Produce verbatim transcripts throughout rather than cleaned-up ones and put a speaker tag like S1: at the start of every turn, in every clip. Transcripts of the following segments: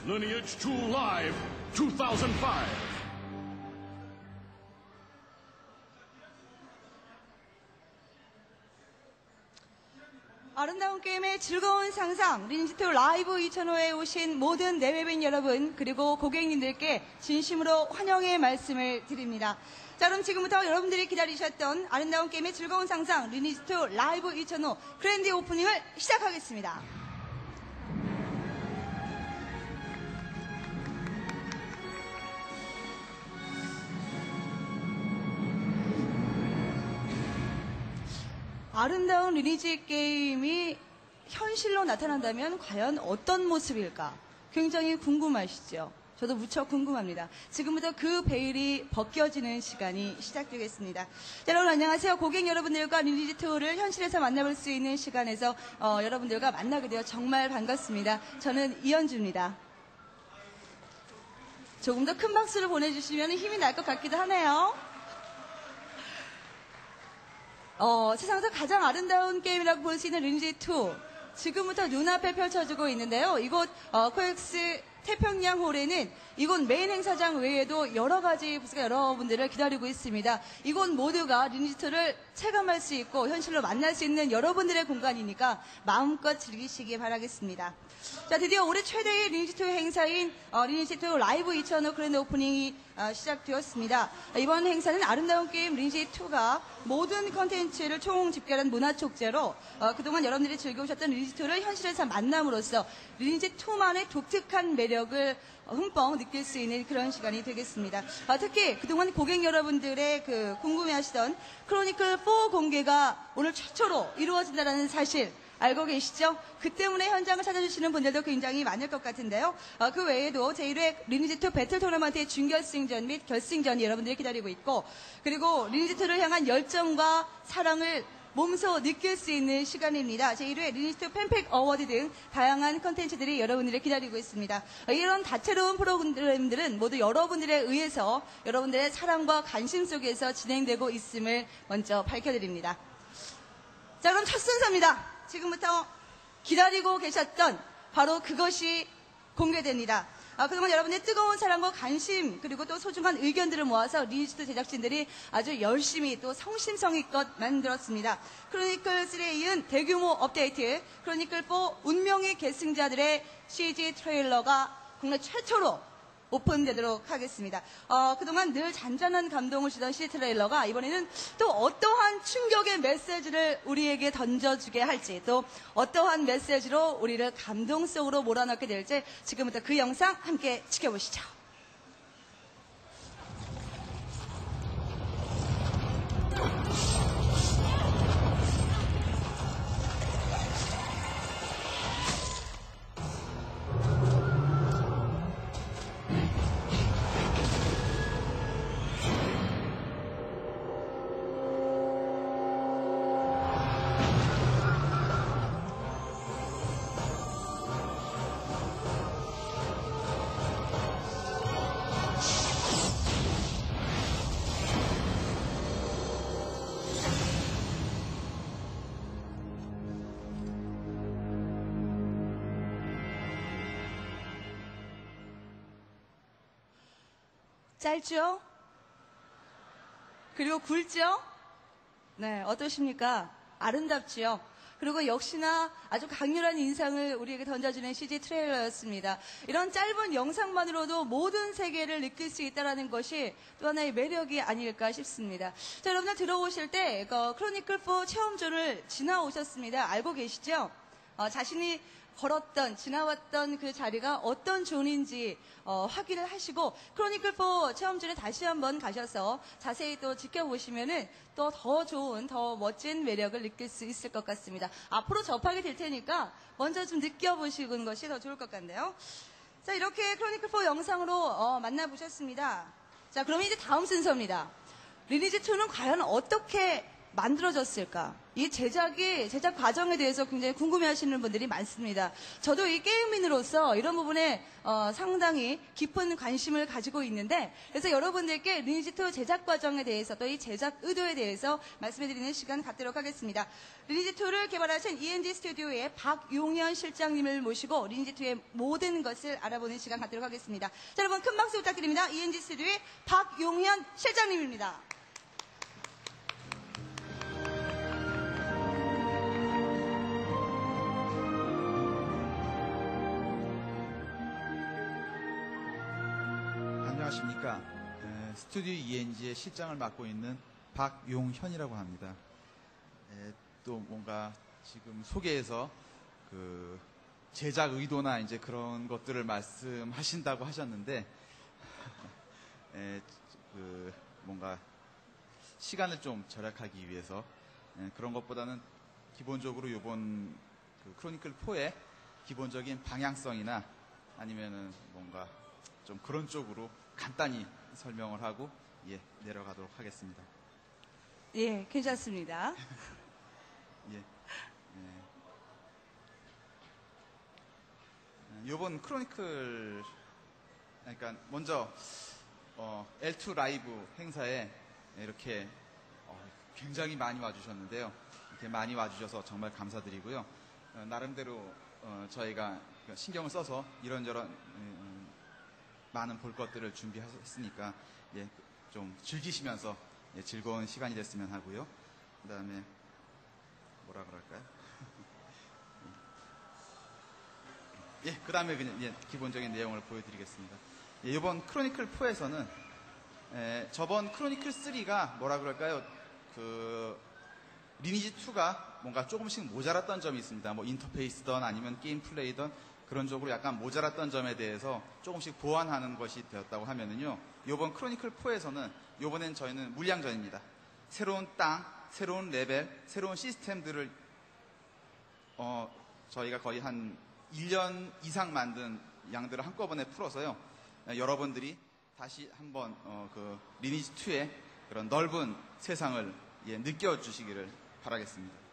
S1: Lineage 투 Live 이천오.
S2: 아름다운 게임의 즐거운 상상, 리니지 투 라이브 이천오에 오신 모든 내외빈 여러분, 그리고 고객님들께 진심으로 환영의 말씀을 드립니다. 자, 그럼 지금부터 여러분들이 기다리셨던 아름다운 게임의 즐거운 상상, 리니지 투 라이브 이천오 그랜드 오프닝을 시작하겠습니다. 아름다운 리니지 게임이 현실로 나타난다면 과연 어떤 모습일까? 굉장히 궁금하시죠? 저도 무척 궁금합니다. 지금부터 그 베일이 벗겨지는 시간이 시작되겠습니다. 자, 여러분 안녕하세요. 고객 여러분들과 리니지 투를 현실에서 만나볼 수 있는 시간에서 어, 여러분들과 만나게 되어 정말 반갑습니다. 저는 이현주입니다. 조금 더 큰 박수를 보내주시면 힘이 날 것 같기도 하네요. 어, 세상에서 가장 아름다운 게임이라고 볼 수 있는 리니지 투. 지금부터 눈앞에 펼쳐지고 있는데요. 이곳 어, 코엑스 태평양 홀에는 이곳 메인 행사장 외에도 여러 가지 부스가 여러분들을 기다리고 있습니다. 이곳 모두가 리니지 투를 체감할 수 있고 현실로 만날 수 있는 여러분들의 공간이니까 마음껏 즐기시기 바라겠습니다. 자, 드디어 올해 최대의 리니지 투 행사인 어, 리니지 투 라이브 이천오 그랜드 오프닝이 어, 시작되었습니다. 이번 행사는 아름다운 게임 리니지 투가 모든 컨텐츠를 총 집결한 문화축제로 어, 그동안 여러분들이 즐겨오셨던 리니지 투를 현실에서 만남으로써 리니지 투만의 독특한 매력을 흠뻑 느낄 수 있는 그런 시간이 되겠습니다. 아, 특히 그동안 고객 여러분들의 그 궁금해하시던 크로니클 사 공개가 오늘 최초로 이루어진다는 사실 알고 계시죠? 그 때문에 현장을 찾아주시는 분들도 굉장히 많을 것 같은데요. 어, 그 외에도 제일 회 리니지 투 배틀 토너먼트의 준결승전 및 결승전이 여러분들이 기다리고 있고, 그리고 리니지 투를 향한 열정과 사랑을 몸소 느낄 수 있는 시간입니다. 제일 회 리니지 투 팬팩 어워드 등 다양한 컨텐츠들이 여러분들을 기다리고 있습니다. 이런 다채로운 프로그램들은 모두 여러분들에 의해서 여러분들의 사랑과 관심 속에서 진행되고 있음을 먼저 밝혀드립니다. 자, 그럼 첫 순서입니다. 지금부터 기다리고 계셨던 바로 그것이 공개됩니다. 아, 그동안 여러분의 뜨거운 사랑과 관심 그리고 또 소중한 의견들을 모아서 리니지 투 제작진들이 아주 열심히 또 성심성의껏 만들었습니다. 크로니클 삼에 이은 대규모 업데이트, 크로니클 사 운명의 계승자들의 씨지 트레일러가 국내 최초로 오픈되도록 하겠습니다. 어, 그동안 늘 잔잔한 감동을 주던 씨지 트레일러가 이번에는 또 어떠한 충격의 메시지를 우리에게 던져주게 할지, 또 어떠한 메시지로 우리를 감동 속으로 몰아넣게 될지 지금부터 그 영상 함께 지켜보시죠. 짧죠? 그리고 굵죠? 네, 어떠십니까? 아름답지요? 그리고 역시나 아주 강렬한 인상을 우리에게 던져주는 씨지 트레일러였습니다. 이런 짧은 영상만으로도 모든 세계를 느낄 수 있다는 것이 또 하나의 매력이 아닐까 싶습니다. 자, 여러분들 들어오실 때 어, 크로니클 사 체험존을 지나오셨습니다. 알고 계시죠? 어, 자신이 걸었던, 지나왔던 그 자리가 어떤 존인지 어, 확인을 하시고 크로니클 사 체험존에 다시 한번 가셔서 자세히 또 지켜보시면은 또 더 좋은, 더 멋진 매력을 느낄 수 있을 것 같습니다. 앞으로 접하게 될 테니까 먼저 좀 느껴보시는 것이 더 좋을 것 같네요. 자, 이렇게 크로니클 사 영상으로 어, 만나보셨습니다. 자, 그럼 이제 다음 순서입니다. 리니지 투는 과연 어떻게 만들어졌을까? 이 제작이, 제작 과정에 대해서 굉장히 궁금해 하시는 분들이 많습니다. 저도 이 게임인으로서 이런 부분에 어, 상당히 깊은 관심을 가지고 있는데, 그래서 여러분들께 리니지투 제작 과정에 대해서 또 이 제작 의도에 대해서 말씀해드리는 시간 갖도록 하겠습니다. 리니지투를 개발하신 이엔지 스튜디오의 박용현 실장님을 모시고 리니지투의 모든 것을 알아보는 시간 갖도록 하겠습니다. 자, 여러분 큰 박수 부탁드립니다. 이엔지 스튜디오의 박용현 실장님입니다.
S3: 안녕하십니까. 에, 스튜디오 이엔지의 실장을 맡고 있는 박용현이라고 합니다. 에, 또 뭔가 지금 소개에서 그 제작 의도나 이제 그런 것들을 말씀하신다고 하셨는데, 에, 그 뭔가 시간을 좀 절약하기 위해서 에, 그런 것보다는 기본적으로 요번 그 크로니클 사의 기본적인 방향성이나 아니면은 뭔가 좀 그런 쪽으로 간단히 설명을 하고 예 내려가도록 하겠습니다.
S2: 예, 괜찮습니다.
S3: 예, 예. 이번 크로니클 그러니까 먼저 어, 엘 투 라이브 행사에 이렇게 어, 굉장히 많이 와주셨는데요. 이렇게 많이 와주셔서 정말 감사드리고요. 어, 나름대로 어, 저희가 신경을 써서 이런저런 음, 많은 볼 것들을 준비했으니까 예, 좀 즐기시면서 예, 즐거운 시간이 됐으면 하고요. 그 다음에 뭐라 그럴까요? 예, 그 다음에 그냥 예, 기본적인 내용을 보여드리겠습니다. 예, 이번 크로니클 사에서는 예, 저번 크로니클 삼가 뭐라 그럴까요? 그 리니지 투가 뭔가 조금씩 모자랐던 점이 있습니다. 뭐 인터페이스든 아니면 게임 플레이든 그런 쪽으로 약간 모자랐던 점에 대해서 조금씩 보완하는 것이 되었다고 하면은요. 요번 크로니클 사에서는 요번엔 저희는 물량전입니다. 새로운 땅, 새로운 레벨, 새로운 시스템들을 어, 저희가 거의 한 일 년 이상 만든 양들을 한꺼번에 풀어서요. 여러분들이 다시 한번 어, 그 리니지 투의 그런 넓은 세상을 예, 느껴주시기를 바라겠습니다.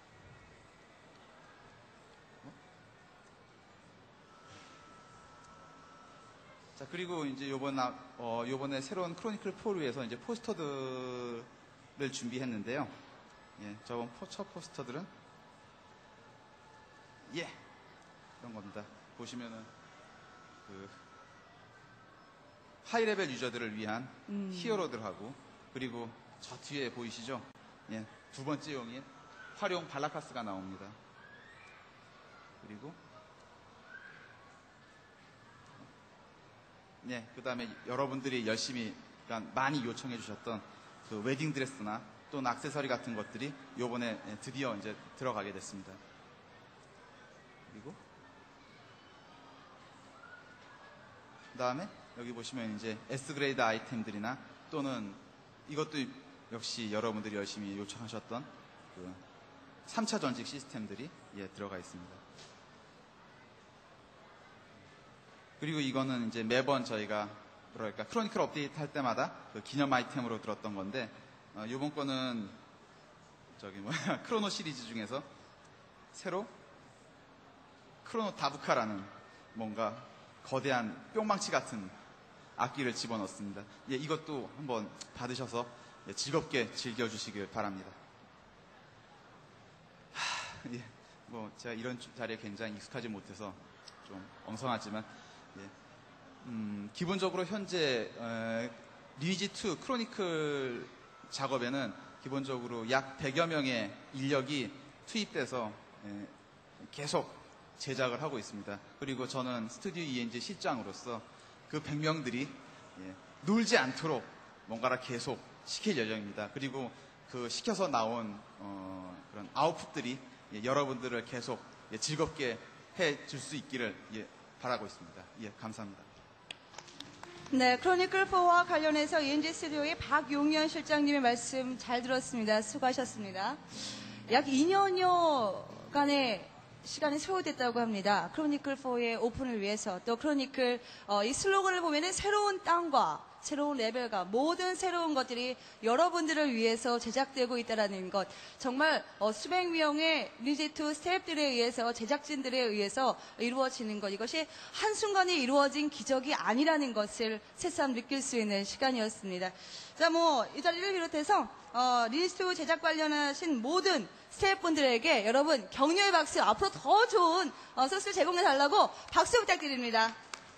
S3: 자, 그리고 이제 요번, 어, 요번에 새로운 크로니클 사를 위해서 이제 포스터들을 준비했는데요. 예, 저번 포, 첫 포스터들은, 예, 이런 겁니다. 보시면은, 그, 하이레벨 유저들을 위한 음. 히어로들하고, 그리고 저 뒤에 보이시죠? 예, 두 번째 용인 활용 발라카스가 나옵니다. 그리고, 네, 그 다음에 여러분들이 열심히 그러니까 많이 요청해 주셨던 그 웨딩 드레스나 또는 액세서리 같은 것들이 요번에 드디어 이제 들어가게 됐습니다. 그리고 그 다음에 여기 보시면 이제 S 그레이드 아이템들이나 또는 이것도 역시 여러분들이 열심히 요청하셨던 그 삼 차 전직 시스템들이 예, 들어가 있습니다. 그리고 이거는 이제 매번 저희가 뭐랄까 크로니클 업데이트 할 때마다 그 기념 아이템으로 들었던 건데 어, 이번 거는 저기 뭐야 크로노 시리즈 중에서 새로 크로노 다부카라는 뭔가 거대한 뿅망치 같은 악기를 집어넣습니다. 예, 이것도 한번 받으셔서 예, 즐겁게 즐겨주시길 바랍니다. 하, 예, 뭐 제가 이런 자리에 굉장히 익숙하지 못해서 좀 엉성하지만 예. 음, 기본적으로 현재 에, 리니지 투 크로니클 작업에는 기본적으로 약 백여 명의 인력이 투입돼서 에, 계속 제작을 하고 있습니다. 그리고 저는 스튜디오 이엔지 실장으로서 그 백 명들이 예, 놀지 않도록 뭔가를 계속 시킬 예정입니다. 그리고 그 시켜서 나온 어, 그런 아웃풋들이 예, 여러분들을 계속 예, 즐겁게 해줄 수 있기를 예, 바라고 있습니다. 예, 감사합니다.
S2: 네, 크로니클 사와 관련해서 이엔지 스튜디오의 박용현 실장님의 말씀 잘 들었습니다. 수고하셨습니다. 약 이 년여간의 시간이 소요됐다고 합니다. 크로니클 사의 오픈을 위해서 또 크로니클 어, 이 슬로건을 보면은 새로운 땅과 새로운 레벨과 모든 새로운 것들이 여러분들을 위해서 제작되고 있다는 것, 정말 어, 수백 명의 리니지투 스태프들에 의해서, 제작진들에 의해서 이루어지는 것, 이것이 한순간에 이루어진 기적이 아니라는 것을 새삼 느낄 수 있는 시간이었습니다. 자, 뭐 이 자리를 비롯해서 어, 리니지투 제작 관련하신 모든 스태프분들에게 여러분 격려의 박수, 앞으로 더 좋은 어, 소스를 제공해달라고 박수 부탁드립니다.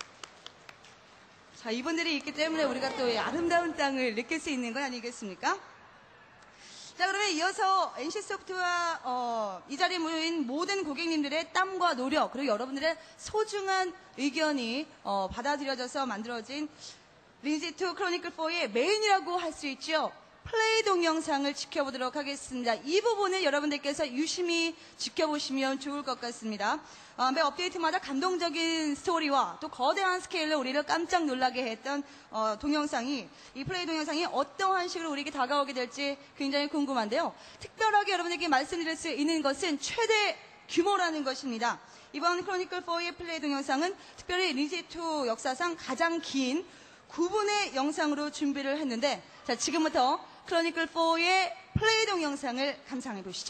S2: 자, 이분들이 있기 때문에 우리가 또 이 아름다운 땅을 느낄 수 있는 건 아니겠습니까? 자, 그러면 이어서 엔씨소프트와 어, 이 자리에 모인 모든 고객님들의 땀과 노력, 그리고 여러분들의 소중한 의견이 어, 받아들여져서 만들어진 리니지투 크로니클 사의 메인이라고 할 수 있죠. 플레이 동영상을 지켜보도록 하겠습니다. 이 부분을 여러분들께서 유심히 지켜보시면 좋을 것 같습니다. 어, 매 업데이트마다 감동적인 스토리와 또 거대한 스케일로 우리를 깜짝 놀라게 했던 어, 동영상이, 이 플레이 동영상이 어떠한 식으로 우리에게 다가오게 될지 굉장히 궁금한데요. 특별하게 여러분에게 말씀드릴 수 있는 것은 최대 규모라는 것입니다. 이번 크로니클 사의 플레이 동영상은 특별히 리니지투 역사상 가장 긴 구 분의 영상으로 준비를 했는데, 자, 지금부터 크로니클 사의 플레이 동영상을 감상해 보시죠.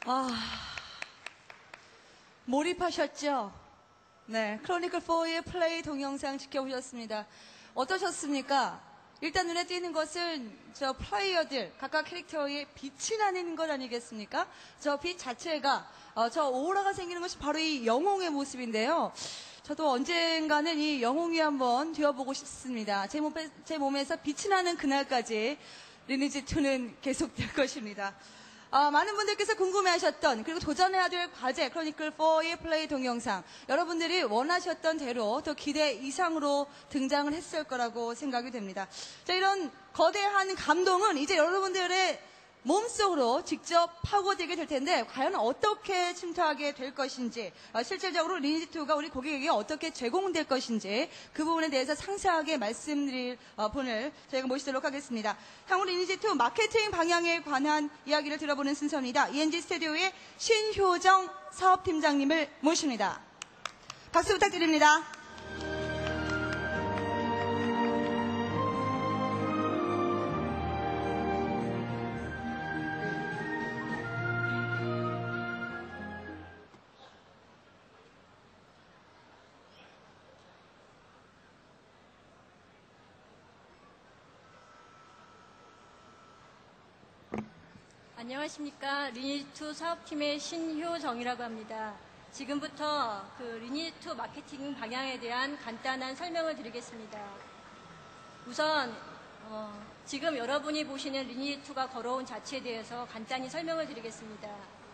S2: 아, 몰입하셨죠? 네, 크로니클 사의 플레이 동영상 지켜보셨습니다. 어떠셨습니까? 일단 눈에 띄는 것은 저 플레이어들, 각각 캐릭터의 빛이 나는 것 아니겠습니까? 저 빛 자체가, 어, 저 오라가 생기는 것이 바로 이 영웅의 모습인데요. 저도 언젠가는 이 영웅이 한번 되어보고 싶습니다. 제, 몸에, 제 몸에서 빛이 나는 그날까지 리니지이는 계속될 것입니다. 아, 많은 분들께서 궁금해하셨던 그리고 도전해야 될 과제 크로니클 사의 플레이 동영상 여러분들이 원하셨던 대로 더 기대 이상으로 등장을 했을 거라고 생각이 됩니다. 자, 이런 거대한 감동은 이제 여러분들의 몸속으로 직접 파고들게 될 텐데 과연 어떻게 침투하게 될 것인지 어, 실질적으로 리니지이가 우리 고객에게 어떻게 제공될 것인지 그 부분에 대해서 상세하게 말씀드릴 어, 분을 저희가 모시도록 하겠습니다. 향후 리니지이 마케팅 방향에 관한 이야기를 들어보는 순서입니다. 이엔지 스튜디오의 신효정 사업팀장님을 모십니다. 박수 부탁드립니다.
S4: 안녕하십니까. 리니지이 사업팀의 신효정이라고 합니다. 지금부터 그 리니지이 마케팅 방향에 대한 간단한 설명을 드리겠습니다. 우선 어, 지금 여러분이 보시는 리니지이가 걸어온 자체에 대해서 간단히 설명을 드리겠습니다.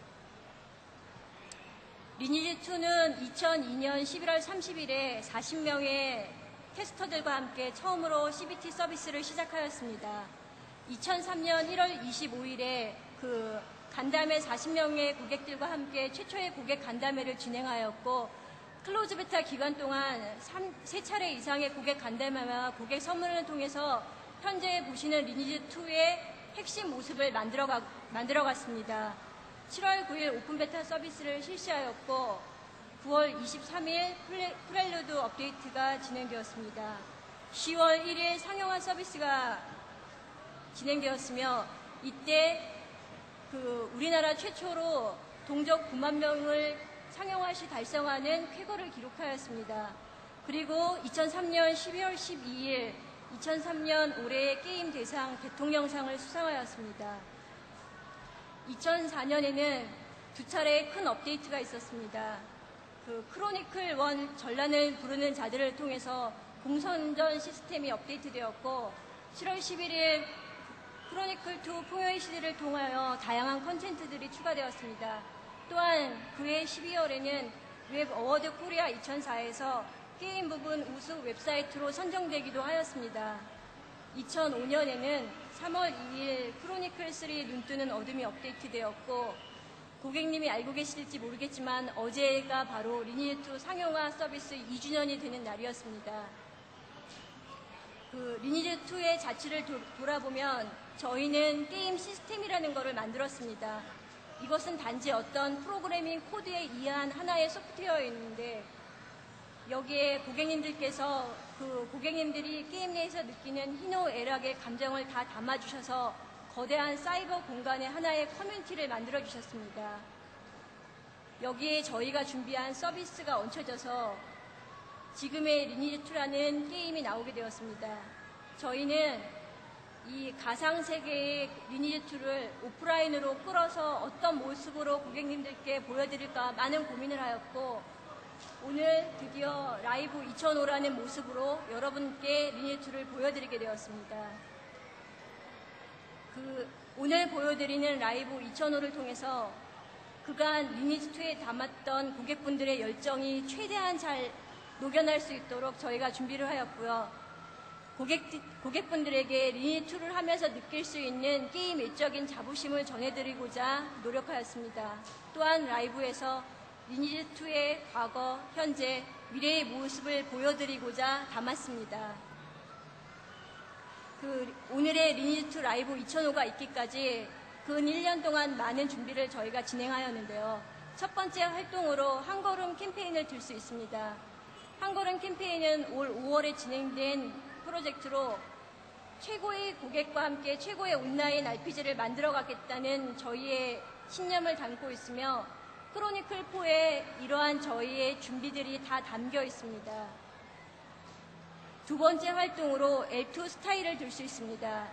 S4: 리니지이는 이천이 년 십일월 삼십일에 사십 명의 테스터들과 함께 처음으로 씨비티 서비스를 시작하였습니다. 이천삼 년 일월 이십오일에 그 간담회 사십 명의 고객들과 함께 최초의 고객 간담회를 진행하였고 클로즈 베타 기간 동안 세 차례 이상의 고객 간담회와 고객 선물을 통해서 현재 보시는 리니지이의 핵심 모습을 만들어가, 만들어갔습니다. 칠월 구일 오픈 베타 서비스를 실시하였고 구월 이십삼일 프렐루드 업데이트가 진행되었습니다. 시월 일일 상용화 서비스가 진행되었으며 이때 그 우리나라 최초로 동족 구만 명을 상용화 시 달성하는 쾌거를 기록하였습니다. 그리고 이천삼 년 십이월 십이일 이천삼 년 올해의 게임 대상 대통령상을 수상하였습니다. 이천사 년에는 두 차례의 큰 업데이트가 있었습니다. 그 크로니클 일 전란을 부르는 자들을 통해서 공선전 시스템이 업데이트되었고 칠월 십일일 크로니클 이 풍요의 시대를 통하여 다양한 콘텐츠들이 추가되었습니다. 또한 그해 십이월에는 웹 어워드 코리아 이천사에서 게임 부분 우수 웹사이트로 선정되기도 하였습니다. 이천오 년에는 삼월 이일 크로니클 삼 눈뜨는 어둠이 업데이트되었고 고객님이 알고 계실지 모르겠지만 어제가 바로 리니지이 상용화 서비스 이 주년이 되는 날이었습니다. 그 리니지이의 자취를 도, 돌아보면 저희는 게임 시스템이라는 것을 만들었습니다. 이것은 단지 어떤 프로그래밍 코드에 의한 하나의 소프트웨어였는데 여기에 고객님들께서 그 고객님들이 게임 내에서 느끼는 희노애락의 감정을 다 담아주셔서 거대한 사이버 공간의 하나의 커뮤니티를 만들어주셨습니다. 여기에 저희가 준비한 서비스가 얹혀져서 지금의 리니지이라는 게임이 나오게 되었습니다. 저희는 이 가상세계의 리니지이를 오프라인으로 끌어서 어떤 모습으로 고객님들께 보여드릴까 많은 고민을 하였고 오늘 드디어 라이브 이천오라는 모습으로 여러분께 리니지이를 보여드리게 되었습니다. 그 오늘 보여드리는 라이브 이천오를 통해서 그간 리니지이에 담았던 고객분들의 열정이 최대한 잘 녹여낼 수 있도록 저희가 준비를 하였고요. 고객, 고객분들에게 리니지이를 하면서 느낄 수 있는 게임 외적인 자부심을 전해드리고자 노력하였습니다. 또한 라이브에서 리니지이의 과거, 현재, 미래의 모습을 보여드리고자 담았습니다. 그 오늘의 리니지이 라이브 이천오가 있기까지 근 일 년 동안 많은 준비를 저희가 진행하였는데요. 첫 번째 활동으로 한 걸음 캠페인을 들 수 있습니다. 한 걸음 캠페인은 올 오월에 진행된 프로젝트로 최고의 고객과 함께 최고의 온라인 알피지를 만들어가겠다는 저희의 신념을 담고 있으며 크로니클 사에 이러한 저희의 준비들이 다 담겨 있습니다. 두 번째 활동으로 엘투 스타일을 들 수 있습니다.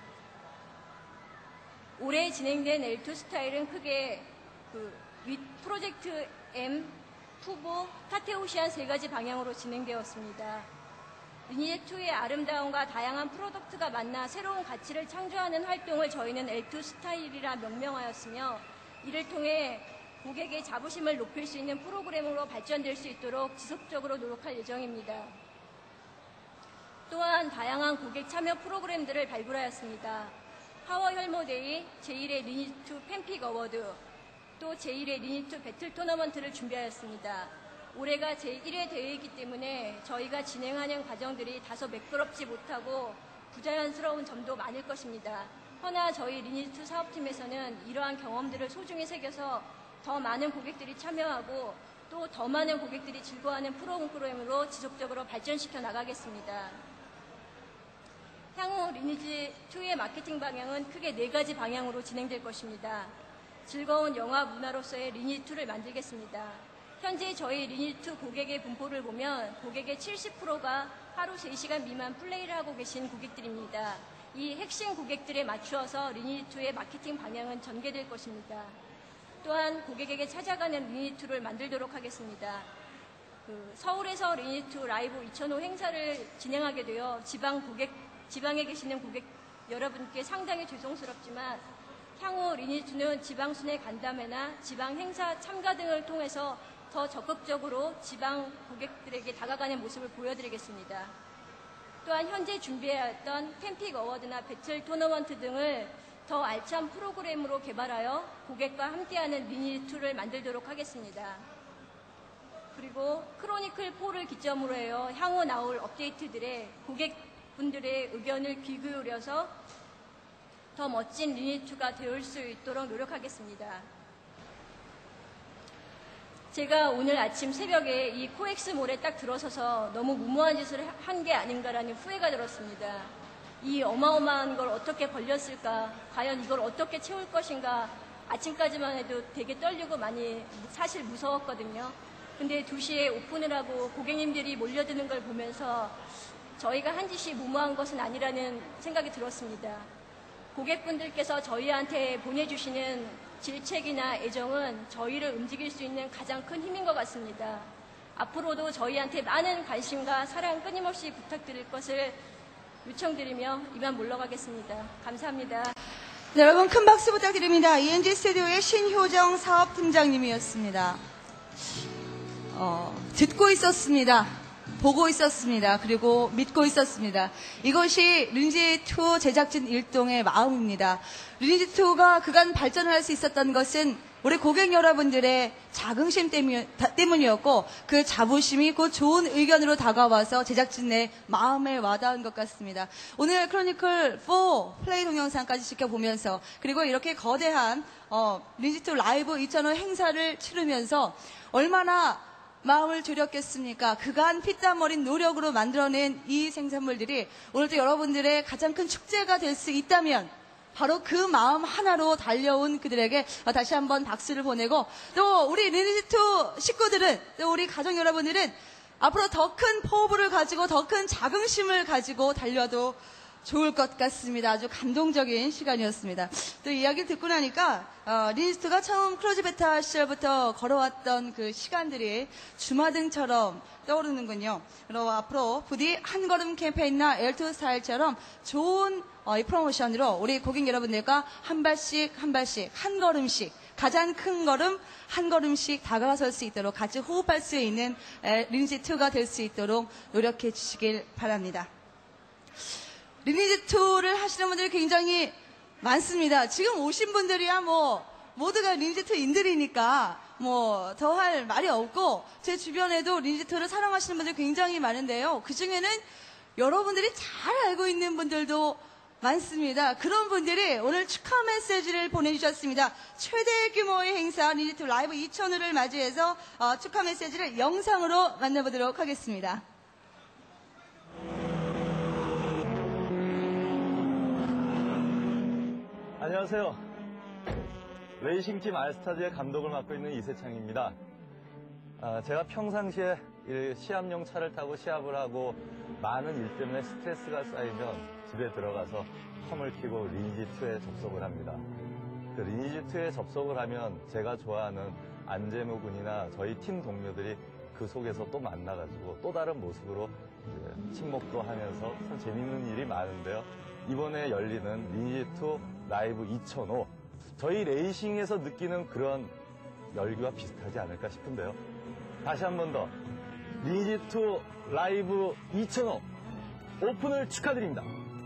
S4: 올해 진행된 엘투 스타일은 크게 그 윗 프로젝트 M, 푸보, 카테오시안 세 가지 방향으로 진행되었습니다. 리니지이의 아름다움과 다양한 프로덕트가 만나 새로운 가치를 창조하는 활동을 저희는 엘투 스타일이라 명명하였으며 이를 통해 고객의 자부심을 높일 수 있는 프로그램으로 발전될 수 있도록 지속적으로 노력할 예정입니다. 또한 다양한 고객 참여 프로그램들을 발굴하였습니다. 파워 혈모데이, 제일의 리니지 팬픽 어워드, 또 제일의 리니지 배틀 토너먼트를 준비하였습니다. 올해가 제일 회 대회이기 때문에 저희가 진행하는 과정들이 다소 매끄럽지 못하고 부자연스러운 점도 많을 것입니다. 허나 저희 리니지 사업팀에서는 이러한 경험들을 소중히 새겨서 더 많은 고객들이 참여하고 또 더 많은 고객들이 즐거워하는 프로그램으로 지속적으로 발전시켜 나가겠습니다. 향후 리니지이의 마케팅 방향은 크게 네 가지 방향으로 진행될 것입니다. 즐거운 영화 문화로서의 리니지이를 만들겠습니다. 현재 저희 리니지 고객의 분포를 보면 고객의 칠십 퍼센트가 하루 세 시간 미만 플레이를 하고 계신 고객들입니다. 이 핵심 고객들에 맞추어서 리니지이의 마케팅 방향은 전개될 것입니다. 또한 고객에게 찾아가는 리니지이를 만들도록 하겠습니다. 그 서울에서 리니지 라이브 이천오 행사를 진행하게 되어 지방 고객, 지방에 계시는 고객 여러분께 상당히 죄송스럽지만 향후 리니지는 지방 순회 간담회나 지방 행사 참가 등을 통해서 더 적극적으로 지방 고객들에게 다가가는 모습을 보여드리겠습니다. 또한 현재 준비해왔던 팬픽 어워드나 배틀 토너먼트 등을 더 알찬 프로그램으로 개발하여 고객과 함께하는 리니지이를 만들도록 하겠습니다. 그리고 크로니클 사를 기점으로 해요. 향후 나올 업데이트들의 고객분들의 의견을 귀 기울여서 더 멋진 리니지이가 되올 수 있도록 노력하겠습니다. 제가 오늘 아침 새벽에 이 코엑스몰에 딱 들어서서 너무 무모한 짓을 한 게 아닌가라는 후회가 들었습니다. 이 어마어마한 걸 어떻게 벌렸을까? 과연 이걸 어떻게 채울 것인가? 아침까지만 해도 되게 떨리고 많이 사실 무서웠거든요. 근데 두 시에 오픈을 하고 고객님들이 몰려드는 걸 보면서 저희가 한 짓이 무모한 것은 아니라는 생각이 들었습니다. 고객분들께서 저희한테 보내주시는 질책이나 애정은 저희를 움직일 수 있는 가장 큰 힘인 것 같습니다. 앞으로도 저희한테 많은 관심과 사랑 끊임없이 부탁드릴 것을 요청드리며 이만 물러가겠습니다. 감사합니다.
S2: 네, 여러분 큰 박수 부탁드립니다. 이엔지 스튜디오의 신효정 사업팀장님이었습니다. 어, 듣고 있었습니다. 보고 있었습니다. 그리고 믿고 있었습니다. 이것이 리니지이 제작진 일동의 마음입니다. 리니지이가 그간 발전을 할 수 있었던 것은 우리 고객 여러분들의 자긍심 때문이었고 그 자부심이 곧 좋은 의견으로 다가와서 제작진의 마음에 와닿은 것 같습니다. 오늘 크로니클 사 플레이 동영상까지 지켜보면서 그리고 이렇게 거대한 어, 리니지이 라이브 이천오 행사를 치르면서 얼마나 마음을 졸였겠습니까? 그간 피땀 어린 노력으로 만들어낸 이 생산물들이 오늘도 여러분들의 가장 큰 축제가 될 수 있다면 바로 그 마음 하나로 달려온 그들에게 다시 한번 박수를 보내고 또 우리 리니지이 식구들은 또 우리 가족 여러분들은 앞으로 더 큰 포부를 가지고 더 큰 자긍심을 가지고 달려도 좋을 것 같습니다. 아주 감동적인 시간이었습니다. 또 이야기를 듣고 나니까 어, 리니지이가 처음 클로즈 베타 시절부터 걸어왔던 그 시간들이 주마등처럼 떠오르는군요. 그리고 앞으로 부디 한 걸음 캠페인이나 엘투 스타일처럼 좋은 어, 이 프로모션으로 우리 고객 여러분들과 한 발씩 한 발씩 한 걸음씩 가장 큰 걸음 한 걸음씩 다가설 수 있도록 같이 호흡할 수 있는 리니지이가 될 수 있도록 노력해 주시길 바랍니다. 리니지이를 하시는 분들이 굉장히 많습니다. 지금 오신 분들이야 뭐 모두가 리니지이인들이니까 뭐 더 할 말이 없고 제 주변에도 리니지이를 사랑하시는 분들이 굉장히 많은데요. 그 중에는 여러분들이 잘 알고 있는 분들도 많습니다. 그런 분들이 오늘 축하 메시지를 보내주셨습니다. 최대 규모의 행사 리니지이 라이브 이천오를 맞이해서 어, 축하 메시지를 영상으로 만나보도록 하겠습니다.
S5: 안녕하세요. 레이싱팀 알스타즈의 감독을 맡고 있는 이세창입니다. 아, 제가 평상시에 시합용 차를 타고 시합을 하고 많은 일 때문에 스트레스가 쌓이면 집에 들어가서 컴을 켜고 리니지투에 접속을 합니다. 그 리니지투에 접속을 하면 제가 좋아하는 안재무 군이나 저희 팀 동료들이 그 속에서 또 만나가지고 또 다른 모습으로 이제 친목도 하면서 참 재밌는 일이 많은데요. 이번에 열리는 리니지투 라이브 이천오, 저희 레이싱에서 느끼는 그런 열기와 비슷하지 않을까 싶은데요. 다시 한 번 더 리니지투 라이브 이천오 오픈을 축하드립니다.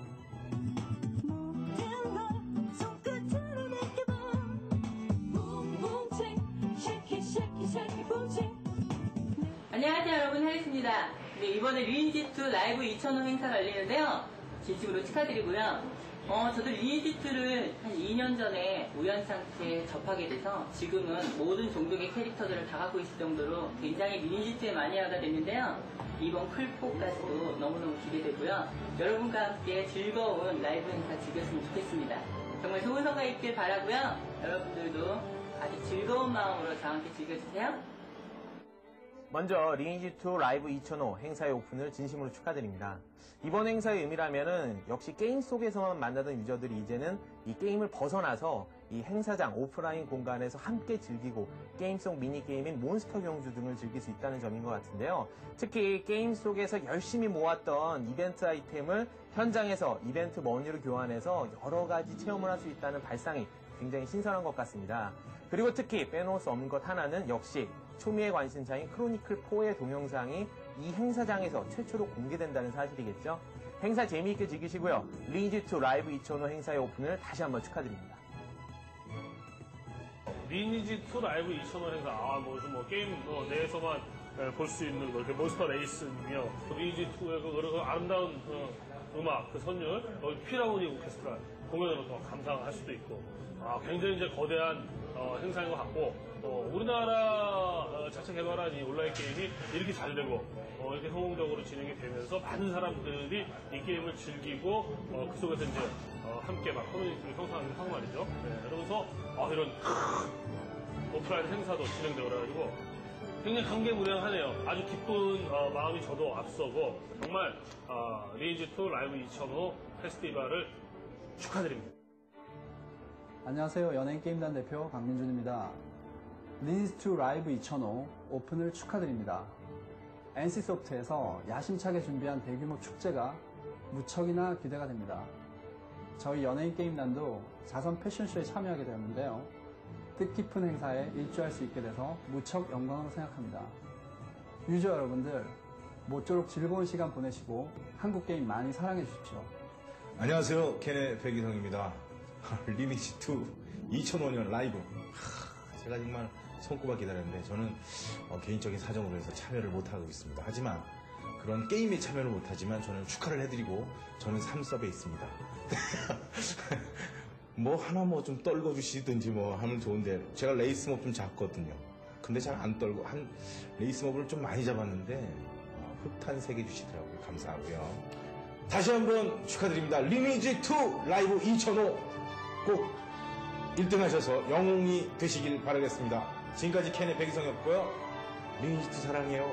S6: 안녕하세요 여러분, 헬리스입니다. 네, 이번에 리니지투 라이브 이천오 행사가 열리는데요. 진심으로 축하드리고요. 어, 저도 리니지투를 한 이 년 전에 우연찮게 접하게 돼서 지금은 모든 종족의 캐릭터들을 다 갖고 있을 정도로 굉장히 리니지투에 마니아가 됐는데요. 이번 풀포까지도 너무너무 기대되고요. 여러분과 함께 즐거운 라이브 행사 즐겼으면 좋겠습니다. 정말 좋은 성과 있길 바라고요. 여러분들도 아주 즐거운 마음으로 저와 함께 즐겨주세요.
S7: 먼저 리니지투 라이브 이천오 행사의 오픈을 진심으로 축하드립니다. 이번 행사의 의미라면은 역시 게임 속에서만 만나던 유저들이 이제는 이 게임을 벗어나서 이 행사장 오프라인 공간에서 함께 즐기고 게임 속 미니게임인 몬스터 경주 등을 즐길 수 있다는 점인 것 같은데요. 특히 게임 속에서 열심히 모았던 이벤트 아이템을 현장에서 이벤트 머니로 교환해서 여러 가지 체험을 할 수 있다는 발상이 굉장히 신선한 것 같습니다. 그리고 특히 빼놓을 수 없는 것 하나는 역시 초미의 관심사인 크로니클사의 동영상이 이 행사장에서 최초로 공개된다는 사실이겠죠. 행사 재미있게 즐기시고요. 리니지투 라이브 이천오 행사의 오픈을 다시 한번 축하드립니다.
S8: 리니지투 라이브 이천오 행사, 아, 뭐, 뭐 게임 뭐, 내에서만 볼 수 있는 뭐, 이렇게 몬스터 레이스며 리니지투의 그 아름다운 어, 음악, 그 선율, 어, 피라모니 오케스트라 공연으로 더 감상할 수도 있고, 아, 굉장히 이제 거대한 어, 행사인 것 같고, 어, 우리나라 어, 자체 개발한 이 온라인 게임이 이렇게 잘 되고 어, 이렇게 성공적으로 진행이 되면서 많은 사람들이 이 게임을 즐기고 어, 그 속에서 이제 어, 함께 막 커뮤니티를 형성하는 하고 말이죠. 네, 그러면서 어, 이런 오프라인 행사도 진행되고 그래가지고 굉장히 감개무량하네요. 아주 기쁜 어, 마음이 저도 앞서고 정말 어, 리니지투 라이브 이천오 페스티벌을 축하드립니다.
S9: 안녕하세요. 연예인게임단 대표 강민준입니다. 리니지투 라이브 이천오 오픈을 축하드립니다. 엔씨소프트에서 야심차게 준비한 대규모 축제가 무척이나 기대가 됩니다. 저희 연예인게임단도 자선 패션쇼에 참여하게 되었는데요. 뜻깊은 행사에 일조할 수 있게 돼서 무척 영광으로 생각합니다. 유저 여러분들 모쪼록 즐거운 시간 보내시고 한국 게임 많이 사랑해 주십시오.
S10: 안녕하세요. 캔의 백이성입니다. 리니지투 이천오 년 라이브, 제가 정말 손꼽아 기다렸는데 저는 어, 개인적인 사정으로 해서 참여를 못하고 있습니다. 하지만 그런 게임에 참여를 못하지만 저는 축하를 해드리고 저는 삼섭에 있습니다. 뭐 하나 뭐 좀 떨궈주시든지 뭐 하면 좋은데 제가 레이스몹 좀 잡거든요. 근데 잘 안 떨고 한 레이스몹을 좀 많이 잡았는데 어, 흡탄 세 개 주시더라고요. 감사하고요. 다시 한번 축하드립니다. 리니지투 라이브 이천오 꼭 일 등 하셔서 영웅이 되시길 바라겠습니다. 지금까지 캔의 백이성이었고요. 리니지투 사랑해요.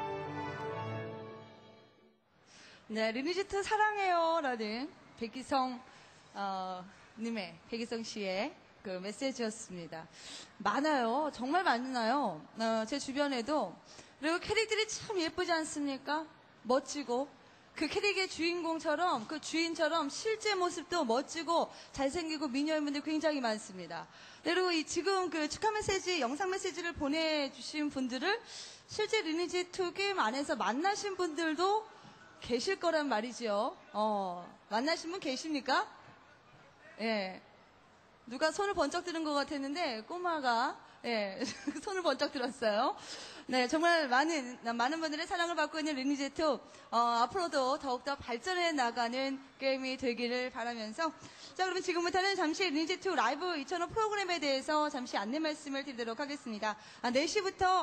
S2: 네, 리니지투 사랑해요 라는 백이성 어, 님의, 백이성 씨의 그 메시지였습니다. 많아요. 정말 많나요? 어, 제 주변에도. 그리고 캐릭들이 참 예쁘지 않습니까? 멋지고. 그 캐릭의 주인공처럼, 그 주인처럼 실제 모습도 멋지고 잘생기고 미녀분들 굉장히 많습니다. 그리고 이 지금 그 축하 메시지, 영상 메시지를 보내주신 분들을 실제 리니지투 게임 안에서 만나신 분들도 계실 거란 말이죠. 어, 만나신 분 계십니까? 예. 누가 손을 번쩍 드는 것 같았는데, 꼬마가, 예, 손을 번쩍 들었어요. 네, 정말 많은, 많은 분들의 사랑을 받고 있는 리니지투, 어, 앞으로도 더욱더 발전해 나가는 게임이 되기를 바라면서. 자, 그러면 지금부터는 잠시 리니지투 라이브 이천오 프로그램에 대해서 잠시 안내 말씀을 드리도록 하겠습니다. 아, 네 시부터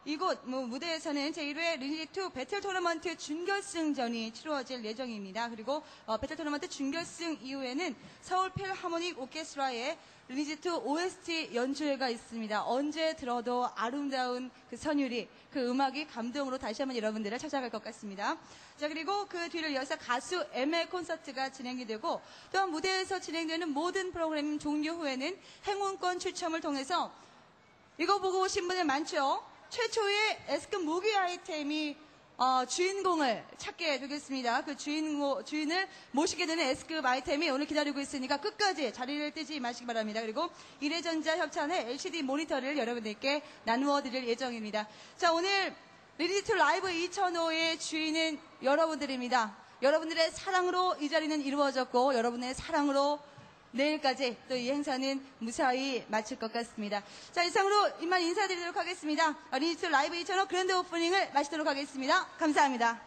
S2: 이곳 뭐 무대에서는 제일 회 리니지2 배틀 토너먼트 준결승전이 치루어질 예정입니다. 그리고 어, 배틀 토너먼트 준결승 이후에는 서울 필하모닉 오케스트라의 리니지2 오에스티 연주회가 있습니다. 언제 들어도 아름다운 그 선율이, 그 음악이 감동으로 다시 한번 여러분들을 찾아갈 것 같습니다. 자, 그리고 그 뒤를 이어서 가수 M의 콘서트가 진행이 되고, 또한 무대에서 진행되는 모든 프로그램 종료 후에는 행운권 추첨을 통해서 이거 보고 오신 분들 많죠? 최초의 S급 무기 아이템이 어, 주인공을 찾게 되겠습니다. 그 주인공, 주인을 모시게 되는 S급 아이템이 오늘 기다리고 있으니까 끝까지 자리를 뜨지 마시기 바랍니다. 그리고 이래전자 협찬의 엘시디 모니터를 여러분들께 나누어 드릴 예정입니다. 자, 오늘 리니지2 라이브 이천오의 주인은 여러분들입니다. 여러분들의 사랑으로 이 자리는 이루어졌고, 여러분의 사랑으로 내일까지 또 이 행사는 무사히 마칠 것 같습니다. 자, 이상으로 이만 인사드리도록 하겠습니다. 리니지2 라이브 이천오 그랜드 오프닝을 마치도록 하겠습니다. 감사합니다.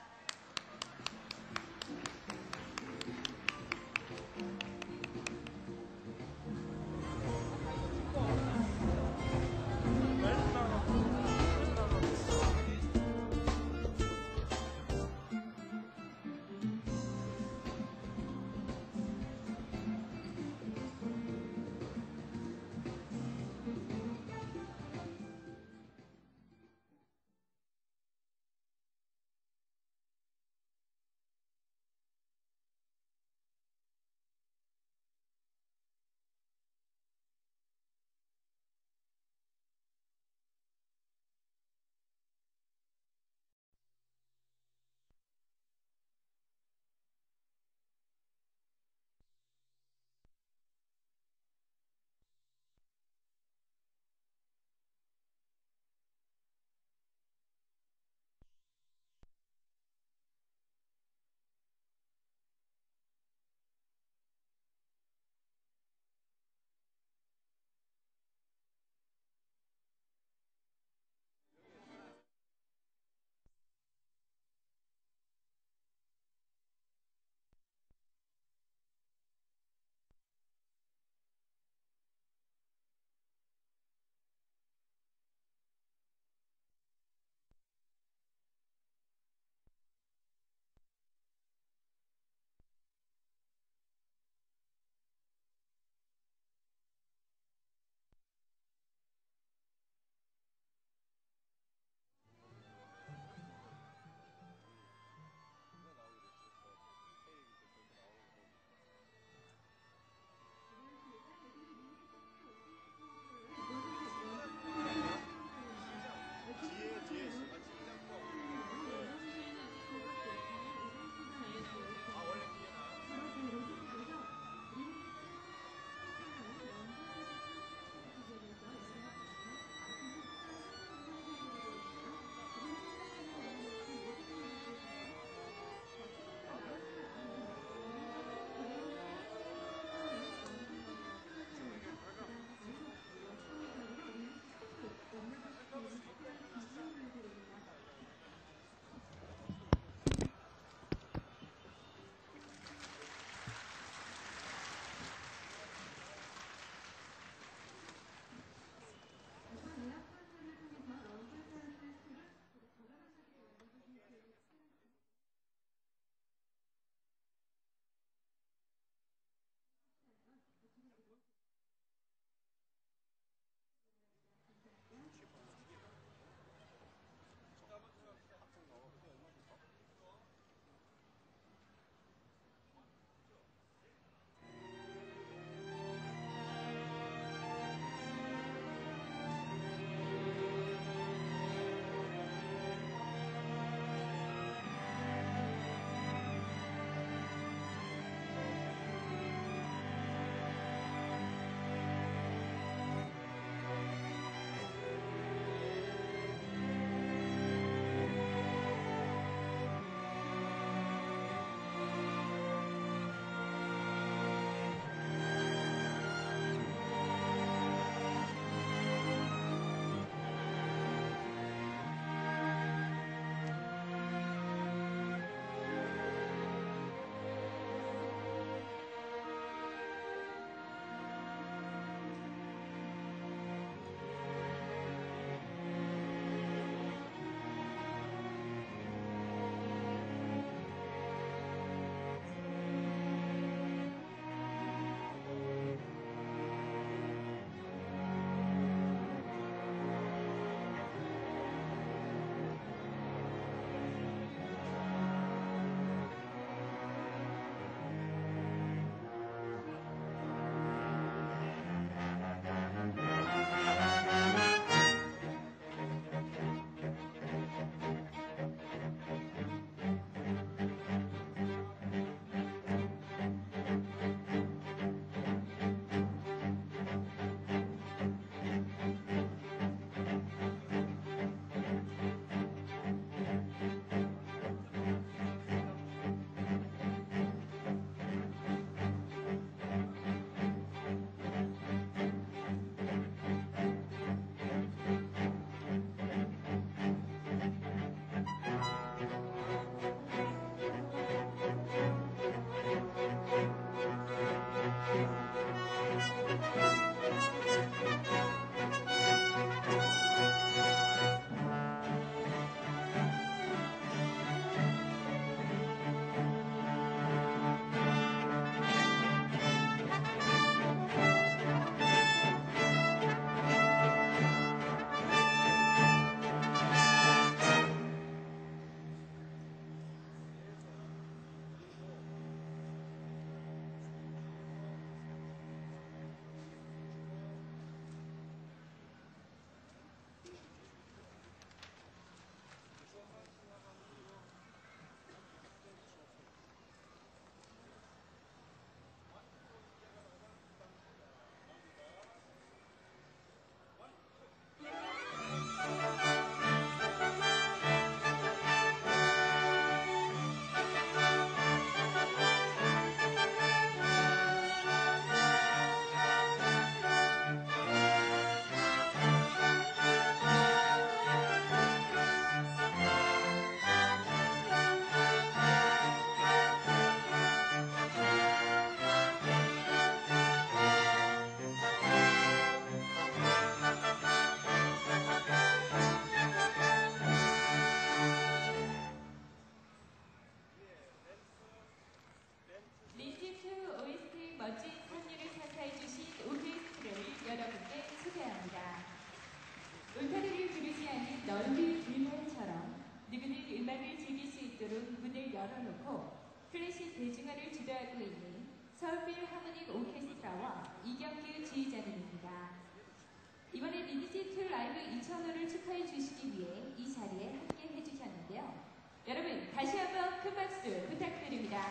S11: 열어놓고 클래식 대중화를 주도하고 있는 서울필하모닉 오케스트라와 이경규 지휘자님입니다. 이번에 리니지2 라이브 이천오를 축하해 주시기 위해 이 자리에 함께 해주셨는데요. 여러분 다시 한번 큰 박수 부탁드립니다.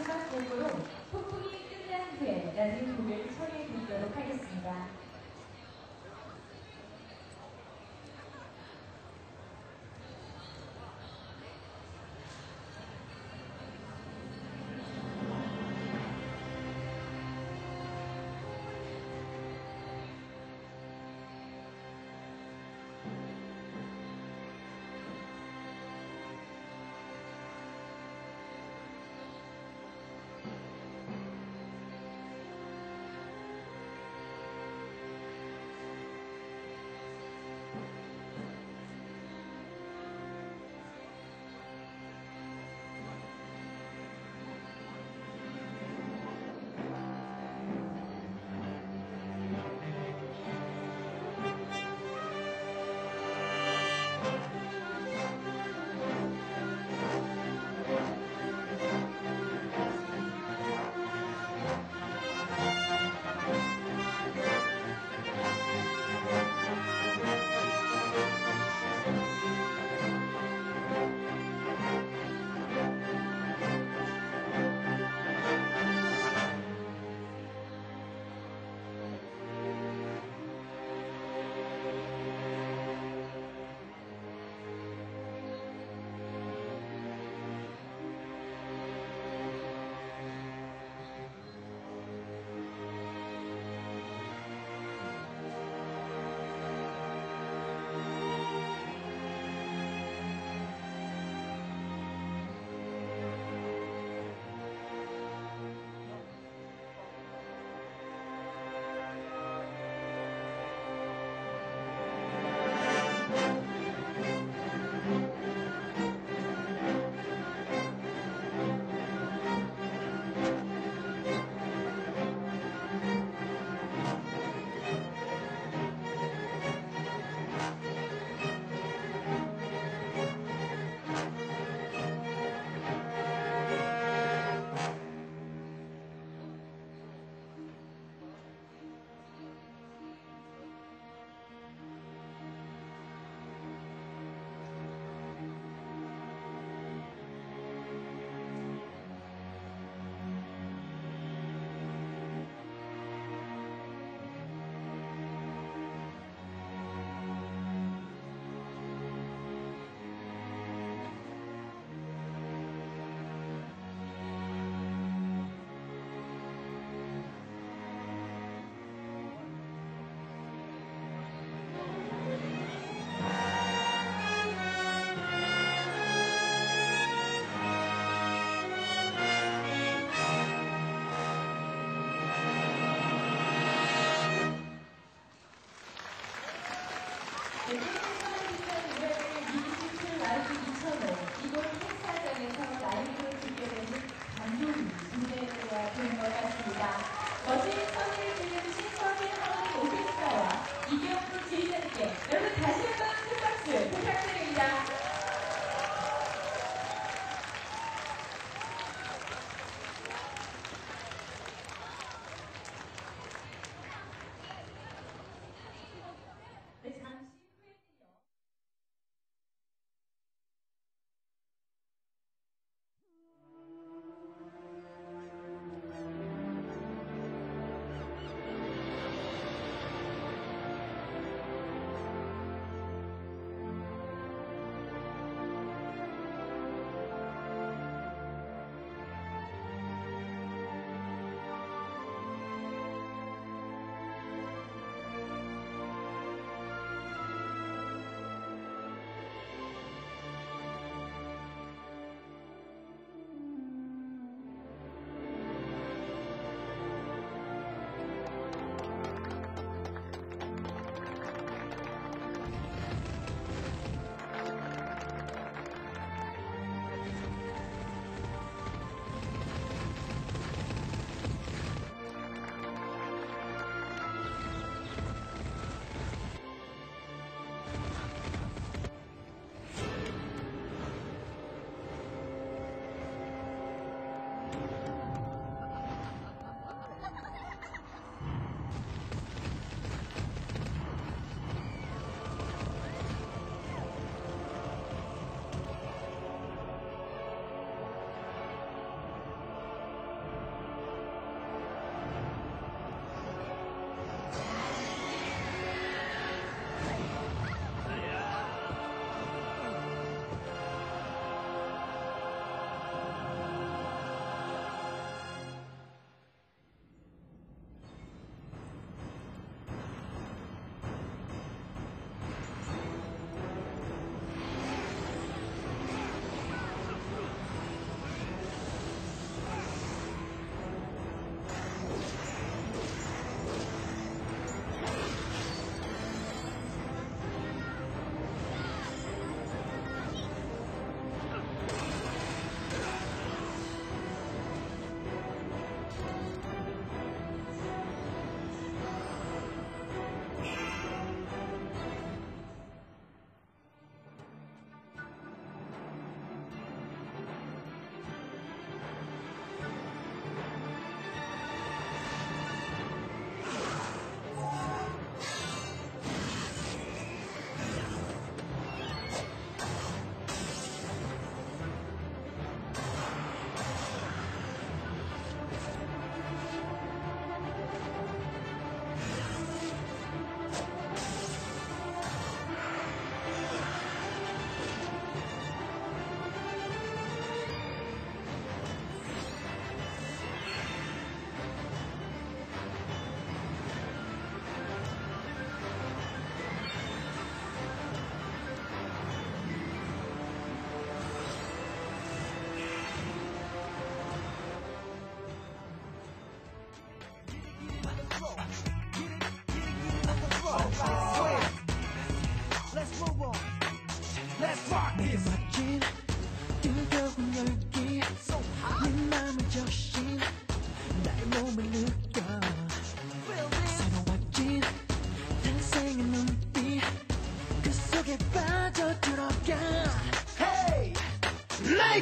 S11: 마지막 곡으로 폭풍이 끝난 후에라는 곡을 처리해 드리도록 하겠습니다.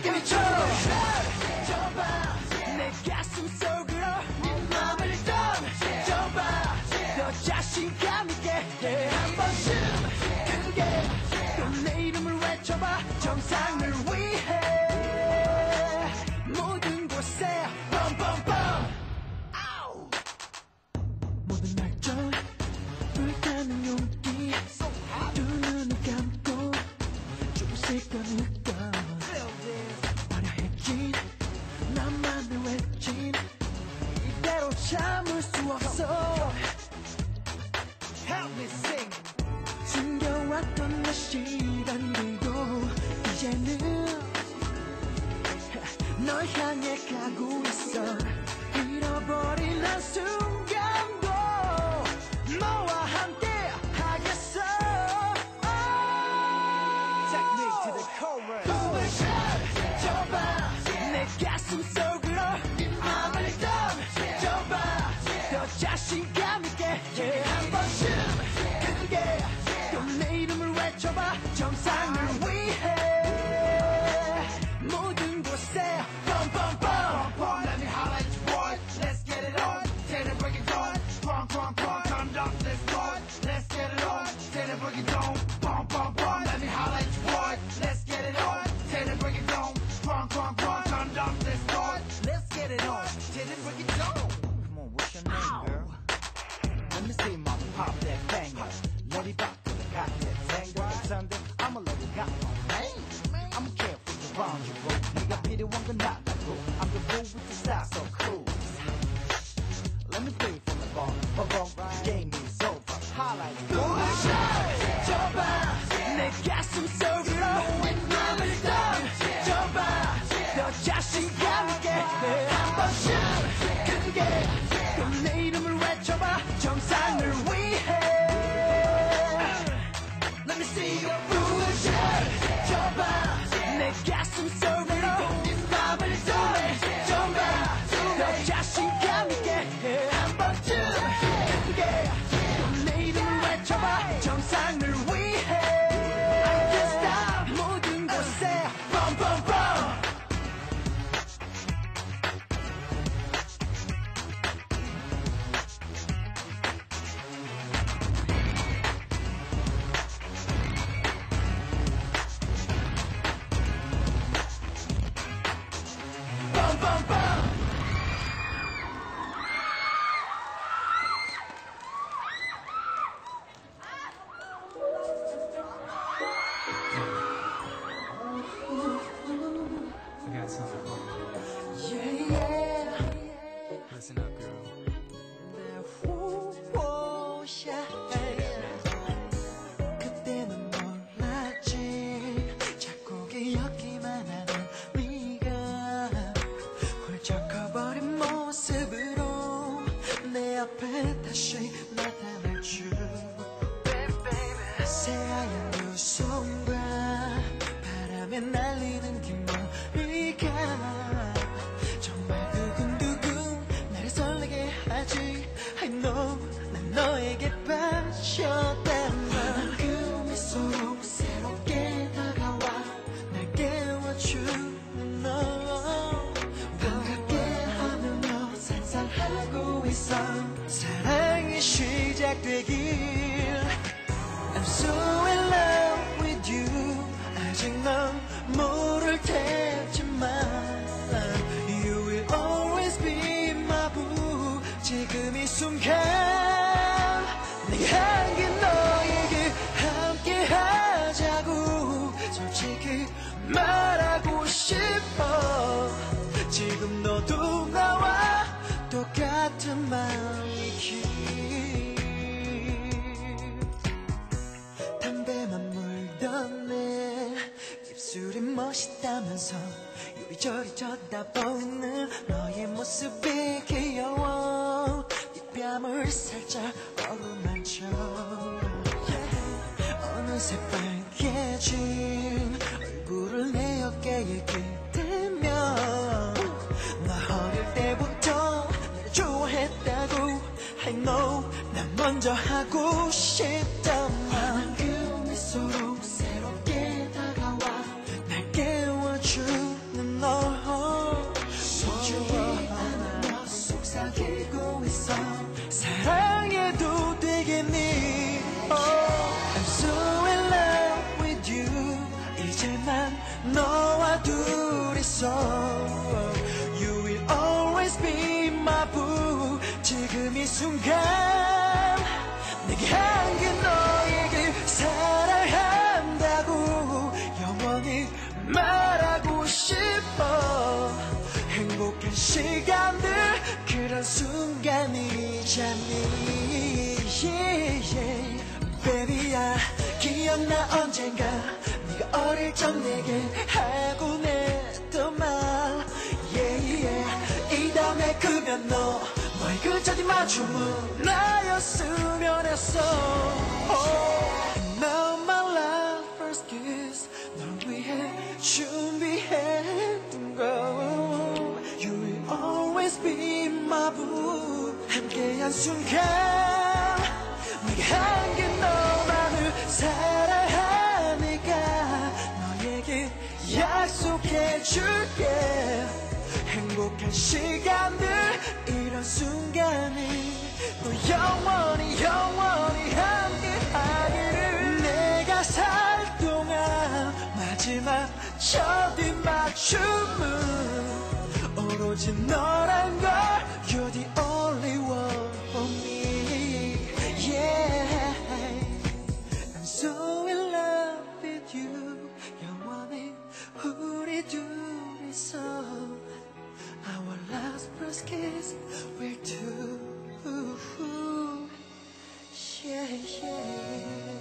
S12: 비춰 좁아 내 가슴 속으로 네 맘을 던져봐 더 자신감 있게 한 번쯤 크게 또 내 이름을 외쳐봐 정상을 위해 모든 곳에 뻔뻔뻔 모든 날좀 불타는 용기 두 눈을 감고 조금씩 더 느껴 화려해진 나만을 외친 이대로 참을 수 없어 Help me sing 숨겨왔던 내 시간들도 이제는 널 향해 가고 있어 잃어버린 한순간도 너와 함께 하겠어 Technique to the chorus 꿈을 펼쳐봐 내 가슴 속으로 네 맘을 던져봐 더 자신감 있게 한 번쯤 크게 또 내 이름을 외쳐봐 정상을 위해 모든 곳에 뻔뻔뻔 Let me holler at your boy Let's get it on Tell them break it down Pong pong pong Turn it up let's go Let's get it on Tell them break it down Pong pong pong Let me holler at your boy Let's get it on Tell them break it down Pong pong pong Turn it up let's go Let's get it on Tell them break it down Come on what's your name girl Let me see mama pop that banger Let it pop till I got that tango It's Sunday I'ma let it got my name I'm careful around you bro 네가 필요한 건 나라고 I'm the fool with the style so cool Let me play from the bar Bong the game is over Highlight 꿈을 펼쳐봐 내 가슴 속으로 네 맘을 던져봐 더 자신감 있게 한 번쯤 크게 또 내 이름을 외쳐봐 정상을 위해 Let me see you 꿈을 펼쳐봐 내 가슴 속으로 네 맘을 던져봐 더 자신감 있게 한 번쯤 크게 또 내 이름을 외쳐봐 정상을 위해 I can't stop 모든 곳에 뻔뻔뻔
S13: Listen up, girl.
S12: 그때는 몰랐지 자꾸 기억기만 하는 네가 훌쩍 커버린 모습으로 내 앞에 다시 나타날 줄 새하얀 두 손과 바람에 날리는 긴 머리가 정말 두근두근 나를 설레게 하지 I know 난 너에게 빠졌단 말 그 미소로 새롭게 다가와 날 깨워주는 너 반갑게 하며 살살하고 있어 사랑이 시작되길 I'm so in love with you 아직 넌 모를 테지만 You will always be my boo 지금 이 순간 내 향기 너에게 함께 하자고 솔직히 말하고 싶어 지금 너도 나와 똑같은 마음이길 담배만 물던 내 입술이 멋있다면서 요리조리 쳐다보는 너의 모습이 귀여워 네 뺨을 살짝 어루만져 어느새 빨개진 얼굴을 내 어깨에 기대며 나 어릴 때부터 널 좋아했다고 I know 난 먼저 하고 싶단 말 그 미소로 새롭게 다가와 날 깨워주는 마부 지금 이 순간 내게 한 게 너에게 사랑한다고 영원히 말하고 싶어 행복한 시간들 그런 순간이잖니 yeah, yeah. Baby야 기억나 언젠가 네가 어릴 적 내게 하곤 했던 말 yeah, yeah. 이 다음에 그면 너 너의 그 자리 맞춤은 나였으면 했어 oh. Now my love first kiss 널 위해 준비했던 걸 You will always be my boo 함께한 순간 내가 한 게 너만을 사랑하니까 너에게 약속해줄게 행복한 시간들 이런 순간이 또 영원히 영원히 함께하기를 내가 살 동안 마지막 첫입 맞춤은 오로지 너란 걸 You're the only one for me Yeah I'm so in love with you 영원히 우리 둘이서 Our last first kiss will do Yeah yeah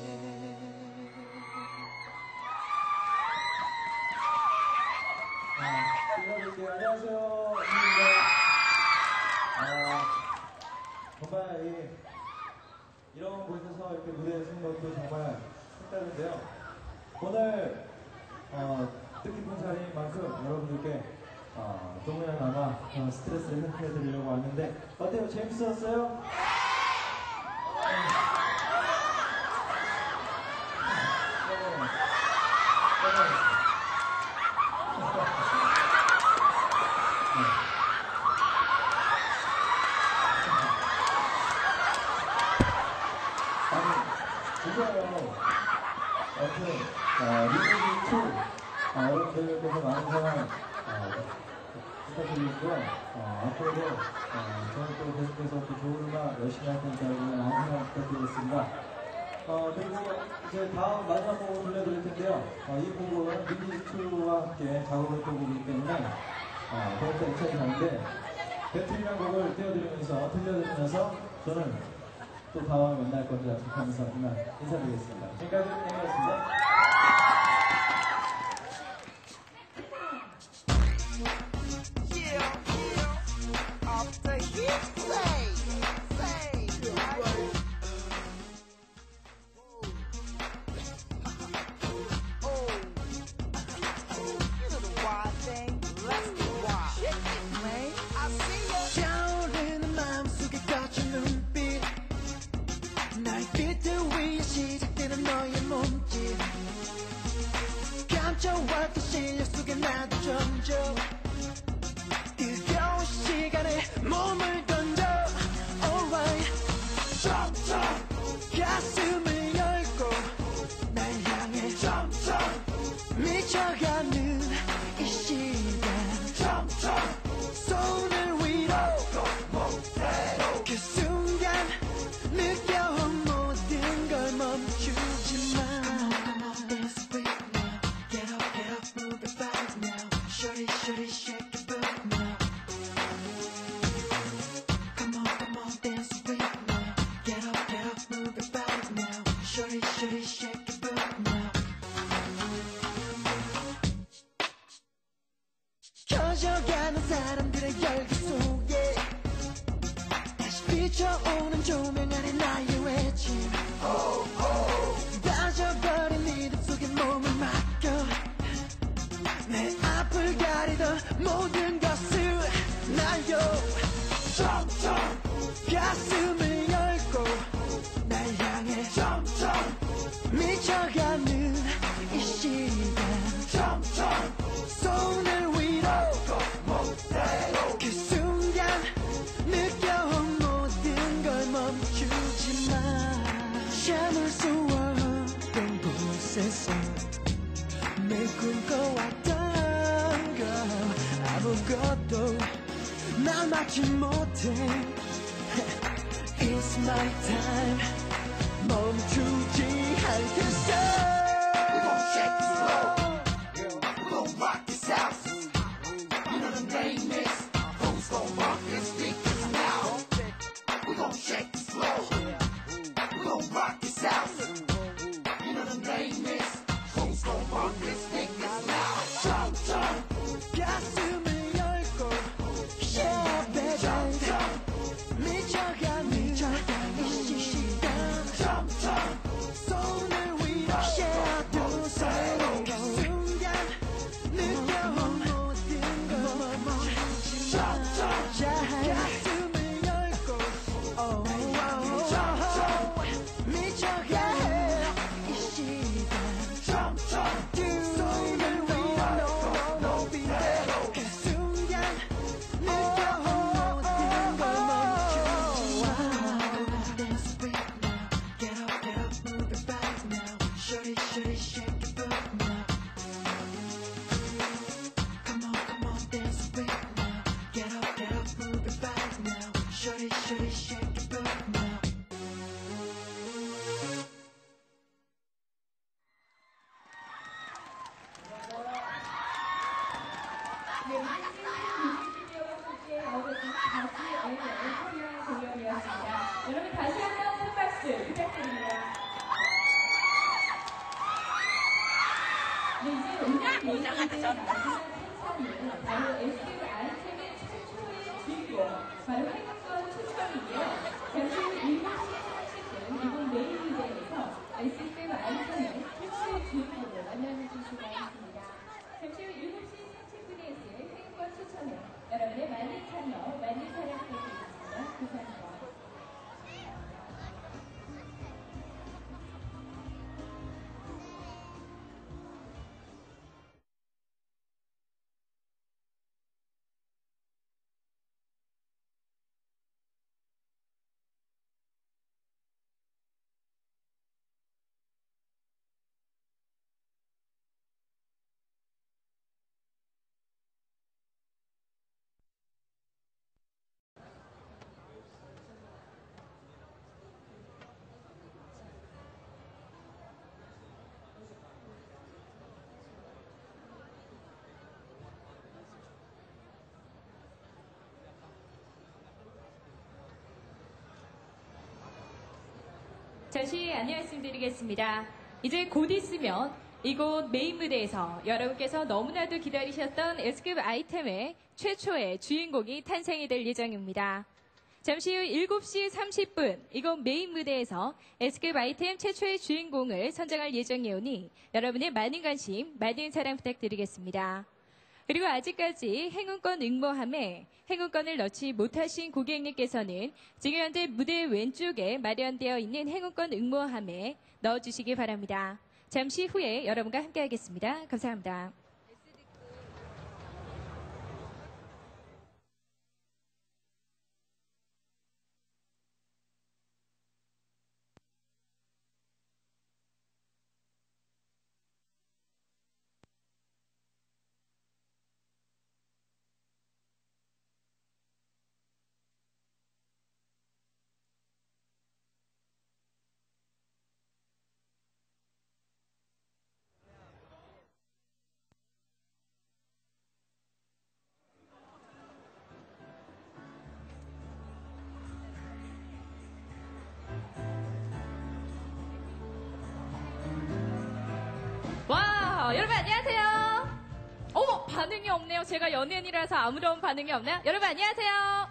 S13: 인사드릴게요. 안녕하세요. 아, 정말 이, 이런 곳에서 이렇게 무대에 서는 것도 정말 색다른데요. 오늘 어, 뜻깊은 자리만큼 여러분들께 어, 조금이나마 어, 스트레스를 해드리려고 왔는데 어때요? 재밌었어요? 이거요. 아무튼 리니지 투 여러분들께서 많은 사랑 어, 부탁드리고요. 어, 앞으로도 어, 저는 또 계속해서 또 좋은 음악 열심히 할 테니까 여러분 많은 사랑 부탁드리겠습니다. 어, 그리고 이제 다음 마지막 곡을 들려드릴 텐데요. 어, 이 곡은 리니지 투와 함께 작업을 했던 곡이기 때문에 어, 더욱더 애착이 가는데 배틀이라는 곡을 띄워드리면서 들려드리면서 저는 또 다음에 만날 것을 약속하면서 이만 인사드리겠습니다. 지금까지 앵이었습니다.
S12: 차오르는 마음속에 꽂힌 눈빛 날빛들 위에 시작되는 너의 몸짓 감춰왔던 실력 속에 나도 점점 뜨거운 시간에 몸을 던져 Alright 점점 가슴을 열고 날 향해 점점 미쳐가는 이 시간 점점 손을 위로 그 순간 느껴온 모든 걸 멈추지 마 Come on, dance with me Get up, get up, move it fast now Shorty, shorty, shake your butt now Come on, come on, dance with me Get up, get up, move it fast now Shorty, shorty, shake your butt now 켜져가는 사람들의 열기 속에 다시 비춰오는 조명 아래 나의 외침 빠져버린 리듬 속에 몸을 맡겨 내 앞을 가리던 모든 것을 날려 점점 가슴을 열고 날 향해 점점 미쳐가는 이 시간 점점 손을 위로 그 순간 느껴온 모든 걸 멈추지 마 참을 수 없던 곳에서 늘 꿈꿔왔던 거 아무것도 나 널 막지 못해 It's my time 멈추지 않겠어 We're gon' shake it slow We're gon' rock this house You know the name is Who's gon' rock this speakers now We're gon' shake it slow We're gon' rock this house You know the name is Who's gon' rock this speakers now 점점 가슴을 열고 점점 미쳐가는 이 시간 점점 손을 위로 두 손으로 순간 느껴온 모든 걸 점점 가슴을 열고 점점 미쳐가는 이 시간 점점 두 손을 위로 높이 들어 그 순간 느껴온 모든 걸 Dance with now, get up, get up, move it back now. Shorty, shorty, shake it up now. Come on, come on, dance with now. Get up, get up, move it back now. Shorty, shorty, shake it up now.
S11: 여러분 다시 한번 큰 박수 부탁드립니다. 네, 이제 오늘 예정된 마지막 행사는 바로 에스케이프 아이템의 최초의 주인공, 바로 행운권 추첨이고요. 잠시 후 일곱 시 삼십 분 이번 메인 무대에서 에스케이프 아이템의 최초의 주인공을 만나주실 수가 있습니다. 잠시 후 일곱 시 삼십 분에 있을 행운권 추첨에 여러분의 많은 참여, 많은 사랑 부탁드리겠습니다. 감사합니다.
S14: 잠시 안내 말씀드리겠습니다. 이제 곧 있으면 이곳 메인 무대에서 여러분께서 너무나도 기다리셨던 에스케이프 아이템의 최초의 주인공이 탄생이 될 예정입니다. 잠시 후 일곱 시 삼십 분 이곳 메인 무대에서 에스케이프 아이템 최초의 주인공을 선정할 예정이오니 여러분의 많은 관심, 많은 사랑 부탁드리겠습니다. 그리고 아직까지 행운권 응모함에 행운권을 넣지 못하신 고객님께서는 지금 현재 무대 왼쪽에 마련되어 있는 행운권 응모함에 넣어주시기 바랍니다. 잠시 후에 여러분과 함께하겠습니다. 감사합니다. 와, 여러분 안녕하세요. 어머, 반응이 없네요. 제가 연예인이라서 아무런 반응이 없나요? 여러분 안녕하세요.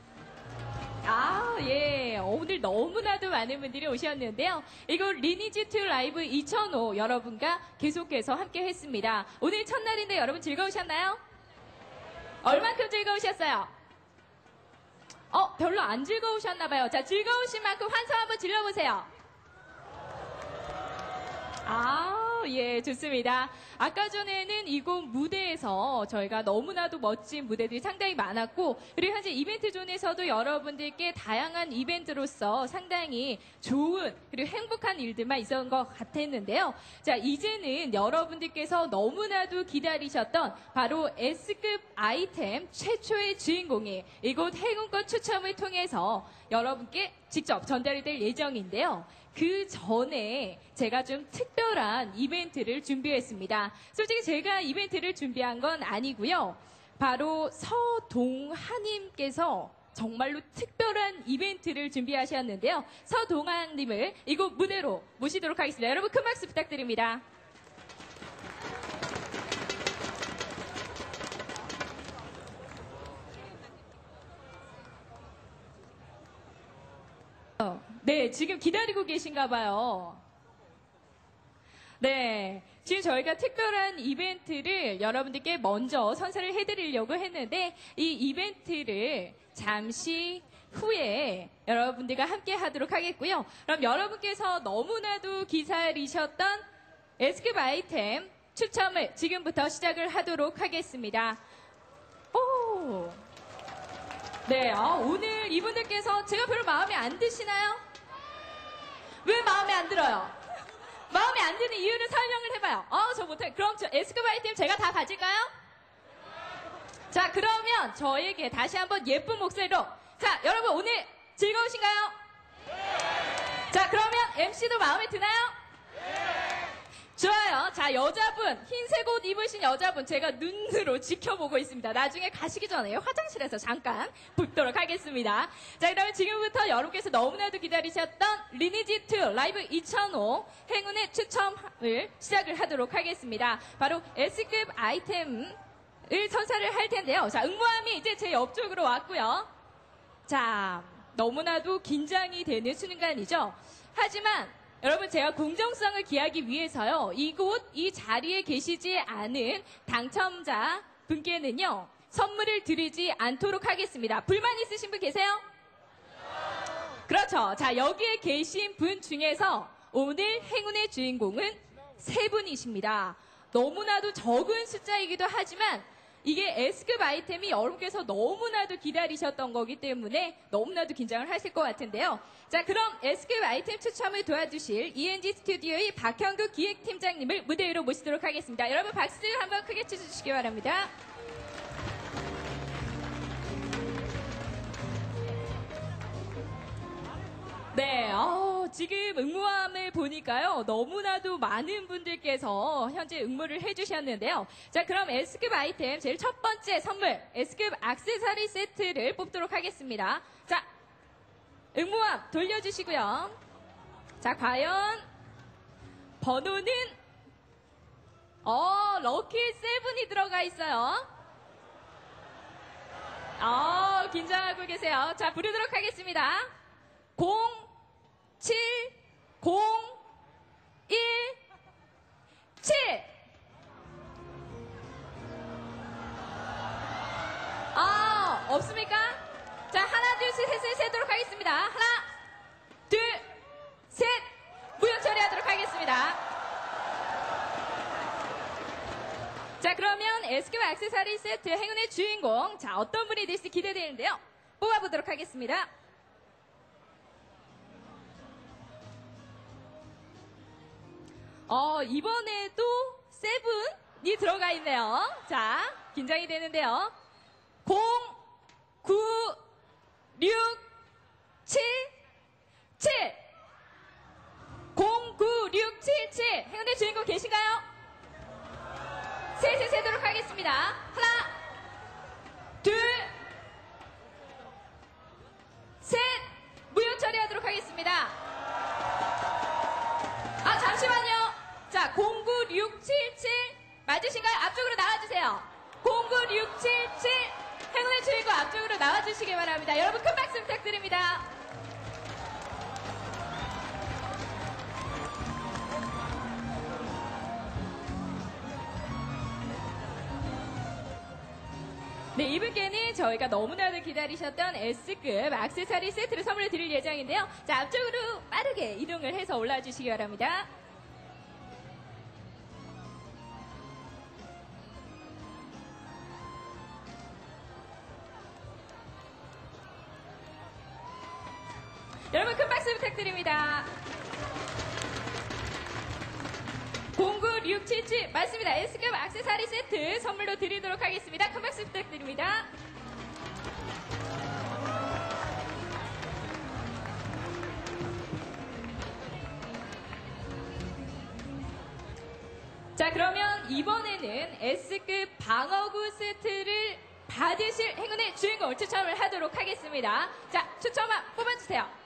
S14: 아, 예. 오늘 너무나도 많은 분들이 오셨는데요. 이곳 리니지투 라이브 이천오 여러분과 계속해서 함께 했습니다. 오늘 첫날인데 여러분 즐거우셨나요? 얼만큼 즐거우셨어요? 어, 별로 안 즐거우셨나봐요. 자, 즐거우신 만큼 환성 한번 질러보세요. 아, 예, 좋습니다. 아까 전에는 이곳 무대에서 저희가 너무나도 멋진 무대들이 상당히 많았고, 그리고 현재 이벤트 존에서도 여러분들께 다양한 이벤트로서 상당히 좋은 그리고 행복한 일들만 있었던 것 같았는데요. 자, 이제는 여러분들께서 너무나도 기다리셨던 바로 S급 아이템 최초의 주인공이 이곳 행운권 추첨을 통해서 여러분께 직접 전달이 될 예정인데요. 그 전에 제가 좀 특별한 이벤트를 준비했습니다. 솔직히 제가 이벤트를 준비한 건 아니고요. 바로 서동하님께서 정말로 특별한 이벤트를 준비하셨는데요. 서동하님을 이곳 무대로 모시도록 하겠습니다. 여러분 큰 박수 부탁드립니다. 네, 지금 기다리고 계신가 봐요. 네, 지금 저희가 특별한 이벤트를 여러분들께 먼저 선사를 해드리려고 했는데 이 이벤트를 잠시 후에 여러분들과 함께 하도록 하겠고요. 그럼 여러분께서 너무나도 기다리셨던 S급 아이템 추첨을 지금부터 시작을 하도록 하겠습니다. 오. 네, 아, 오늘 이분들께서 제가 별로 마음에 안 드시나요? 왜 마음에 안 들어요? 마음에 안 드는 이유를 설명을 해봐요. 어, 저 못해. 그럼 저 S급 아이템 제가 다 가질까요? 자, 그러면 저에게 다시 한번 예쁜 목소리로. 자, 여러분 오늘 즐거우신가요? 자, 그러면 엠씨도 마음에 드나요? 좋아요. 자, 여자분, 흰색 옷 입으신 여자분 제가 눈으로 지켜보고 있습니다. 나중에 가시기 전에 화장실에서 잠깐 뵙도록 하겠습니다. 자, 그러면 지금부터 여러분께서 너무나도 기다리셨던 리니지 투 라이브 이천오 행운의 추첨을 시작을 하도록 하겠습니다. 바로 S급 아이템을 선사를 할 텐데요. 자, 응모함이 이제 제 옆쪽으로 왔고요. 자, 너무나도 긴장이 되는 순간이죠. 하지만 여러분, 제가 공정성을 기하기 위해서요, 이곳 이 자리에 계시지 않은 당첨자 분께는요 선물을 드리지 않도록 하겠습니다. 불만 있으신 분 계세요? 그렇죠. 자, 여기에 계신 분 중에서 오늘 행운의 주인공은 세 분이십니다. 너무나도 적은 숫자이기도 하지만 이게 S급 아이템이 여러분께서 너무나도 기다리셨던 거기 때문에 너무나도 긴장을 하실 것 같은데요. 자, 그럼 S급 아이템 추첨을 도와주실 이엔지 스튜디오의 박형규 기획팀장님을 무대 위로 모시도록 하겠습니다. 여러분 박수 한번 크게 쳐주시기 바랍니다. 네, 어, 지금 응모함을 보니까요, 너무나도 많은 분들께서 현재 응모를 해주셨는데요. 자, 그럼 S급 아이템 제일 첫 번째 선물, S급 액세서리 세트를 뽑도록 하겠습니다. 자, 응모함 돌려주시고요. 자, 과연 번호는 어, 럭키 세븐이 들어가 있어요. 어, 긴장하고 계세요. 자, 부르도록 하겠습니다. 공, 칠, 공, 일, 칠. 아, 없습니까? 자, 하나, 둘, 셋, 셋을 세도록 하겠습니다. 하나, 둘, 셋. 무효 처리하도록 하겠습니다. 자, 그러면 S급 액세서리 세트 행운의 주인공. 자, 어떤 분이 될지 기대되는데요. 뽑아보도록 하겠습니다. 어, 이번에도 세븐이 들어가 있네요. 자, 긴장이 되는데요. 공, 구, 육, 칠, 칠. 공, 구, 육, 칠, 칠. 행운의 주인공 계신가요? 셋을 세도록 하겠습니다. 하나, 둘, 셋. 무효 처리하도록 하겠습니다. 아, 잠시만요. 자, 공구육칠칠 맞으신가요? 앞쪽으로 나와주세요. 공구육칠칠 행운의 주인공 앞쪽으로 나와주시기 바랍니다. 여러분 큰 박수 부탁드립니다. 네, 이분께는 저희가 너무나도 기다리셨던 S급 액세서리 세트를 선물로 드릴 예정인데요. 자, 앞쪽으로 빠르게 이동을 해서 올라와 주시기 바랍니다. 여러분 큰 박수 부탁드립니다. 공구육칠칠 맞습니다. S급 액세서리 세트 선물로 드리도록 하겠습니다. 큰 박수 부탁드립니다. 자, 그러면 이번에는 S급 방어구 세트를 받으실 행운의 주인공을 추첨을 하도록 하겠습니다. 자, 추첨함 뽑아주세요.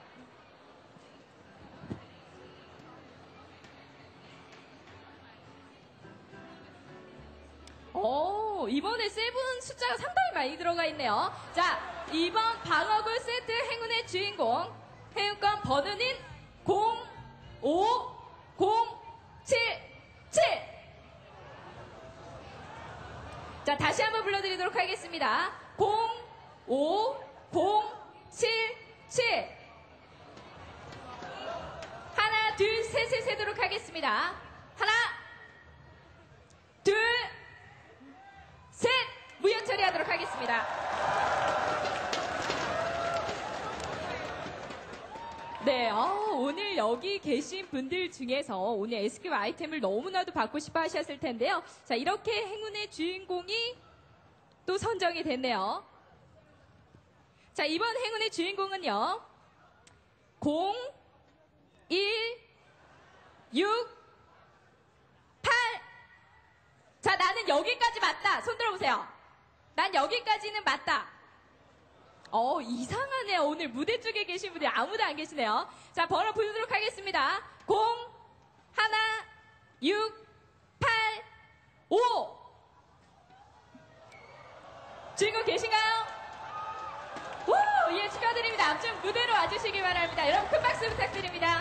S14: 오, 이번에 세븐 숫자가 상당히 많이 들어가 있네요. 자, 이번 방어구 세트 행운의 주인공, 행운권 번호는 공오공칠칠. 자, 다시 한번 불러드리도록 하겠습니다. 공오공칠칠. 하나, 둘, 셋을 세도록 하겠습니다. 하나, 둘, 셋! 무효 처리하도록 하겠습니다. 네, 어, 오늘 여기 계신 분들 중에서 오늘 S급 아이템을 너무나도 받고 싶어 하셨을 텐데요. 자, 이렇게 행운의 주인공이 또 선정이 됐네요. 자, 이번 행운의 주인공은요. 공, 일, 육, 팔. 자, 나는 여기까지 맞다. 손 들어보세요. 난 여기까지는 맞다. 어, 이상하네요. 오늘 무대 쪽에 계신 분들 아무도 안 계시네요. 자, 번호 부르도록 하겠습니다. 공, 하나, 육, 팔, 오. 주인공 계신가요? 오, 예, 축하드립니다. 앞쪽 무대로 와주시기 바랍니다. 여러분 큰 박수 부탁드립니다.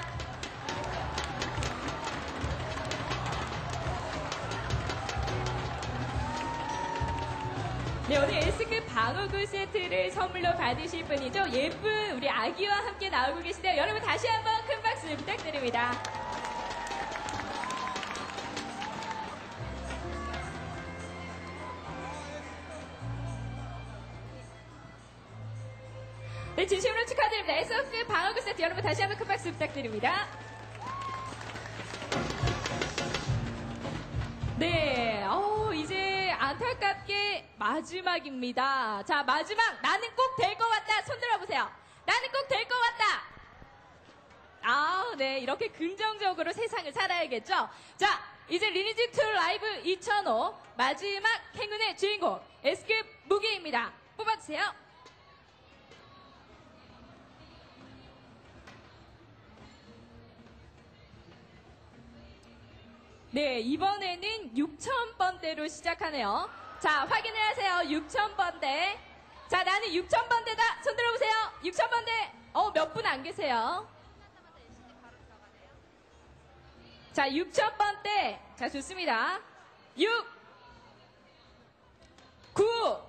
S14: 네, 오늘 S급 방어구 세트를 선물로 받으실 분이죠. 예쁜 우리 아기와 함께 나오고 계시네요. 여러분 다시 한번 큰 박수 부탁드립니다. 네, 진심으로 축하드립니다. S급 방어구 세트 여러분 다시 한번 큰 박수 부탁드립니다. 네, 어, 이제 안타깝게 마지막입니다. 자, 마지막. 나는 꼭 될 것 같다. 손 들어보세요. 나는 꼭 될 것 같다. 아, 네. 이렇게 긍정적으로 세상을 살아야겠죠? 자, 이제 리니지 투 라이브 이천오 마지막 행운의 주인공 S급 무기입니다. 뽑아주세요. 네, 이번에는 육천 번대로 시작하네요. 자, 확인을 하세요. 육천 번대. 자, 나는 육천 번대다. 손 들어보세요. 육천 번대. 어, 몇 분 안 계세요? 자, 육천 번대. 자, 좋습니다. 육, 구,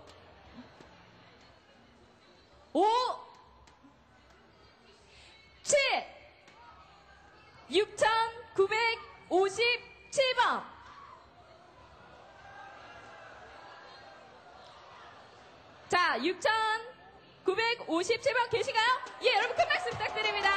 S14: 오, 칠, 육천구백오십 칠 번. 자, 육천구백오십칠 번 계신가요? 예, 여러분 큰 박수 부탁드립니다.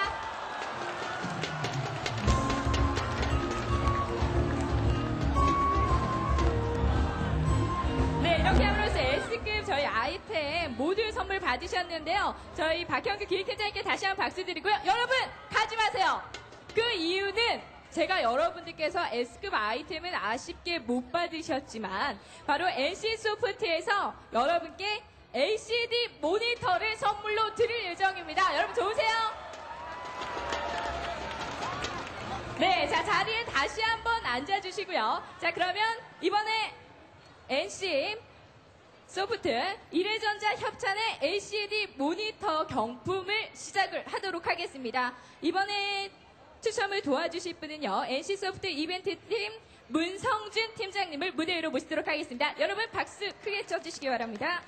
S14: 네, 이렇게 함으로써 S급 저희 아이템 모두 선물 받으셨는데요. 저희 박형규 기획팀장님께 다시 한번 박수 드리고요. 여러분, 가지 마세요. 그 이유는 제가 여러분들께서 S급 아이템은 아쉽게 못 받으셨지만 바로 엔씨소프트에서 여러분께 엘시디 모니터를 선물로 드릴 예정입니다. 여러분 좋으세요? 네, 자, 자리에 다시 한번 앉아주시고요. 자, 그러면 이번에 엔씨 소프트 이레전자 협찬의 엘시디 모니터 경품을 시작을 하도록 하겠습니다. 이번에 추첨을 도와주실 분은요, 엔씨소프트 이벤트팀 문성준 팀장님을 무대 위로 모시도록 하겠습니다. 여러분 박수 크게 쳐주시기 바랍니다.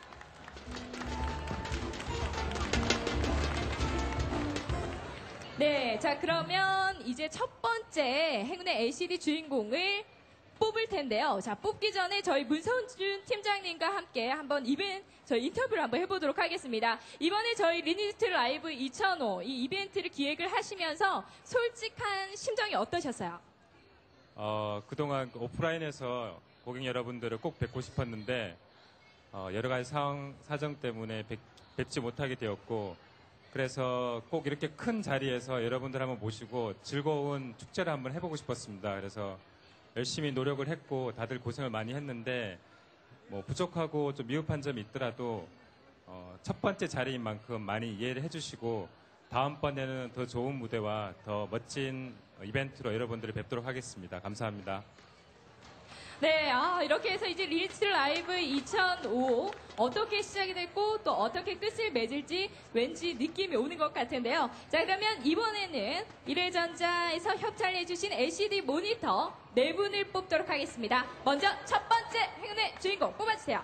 S14: 네, 자, 그러면 이제 첫 번째 행운의 엘시디 주인공을 뽑을 텐데요. 자, 뽑기 전에 저희 문선준 팀장님과 함께 한번 이벤트, 저희 인터뷰를 한번 해보도록 하겠습니다. 이번에 저희 리니지트 라이브 이천오 이 이벤트를 기획을 하시면서 솔직한 심정이 어떠셨어요?
S15: 어, 그동안 오프라인에서 고객 여러분들을 꼭 뵙고 싶었는데 어, 여러 가지 상황, 사정 때문에 뵙, 뵙지 못하게 되었고 그래서 꼭 이렇게 큰 자리에서 여러분들 한번 모시고 즐거운 축제를 한번 해보고 싶었습니다. 그래서 열심히 노력을 했고 다들 고생을 많이 했는데 뭐 부족하고 좀 미흡한 점이 있더라도 어, 첫 번째 자리인 만큼 많이 이해를 해주시고 다음번에는 더 좋은 무대와 더 멋진 이벤트로 여러분들을 뵙도록 하겠습니다. 감사합니다.
S14: 네, 아, 이렇게 해서 이제 리니지트 라이브 이천오 어떻게 시작이 됐고 또 어떻게 끝을 맺을지 왠지 느낌이 오는 것 같은데요. 자, 그러면 이번에는 일회전자에서 협찬을 해주신 엘시디 모니터 네 분을 뽑도록 하겠습니다. 먼저 첫 번째 행운의 주인공 뽑아주세요.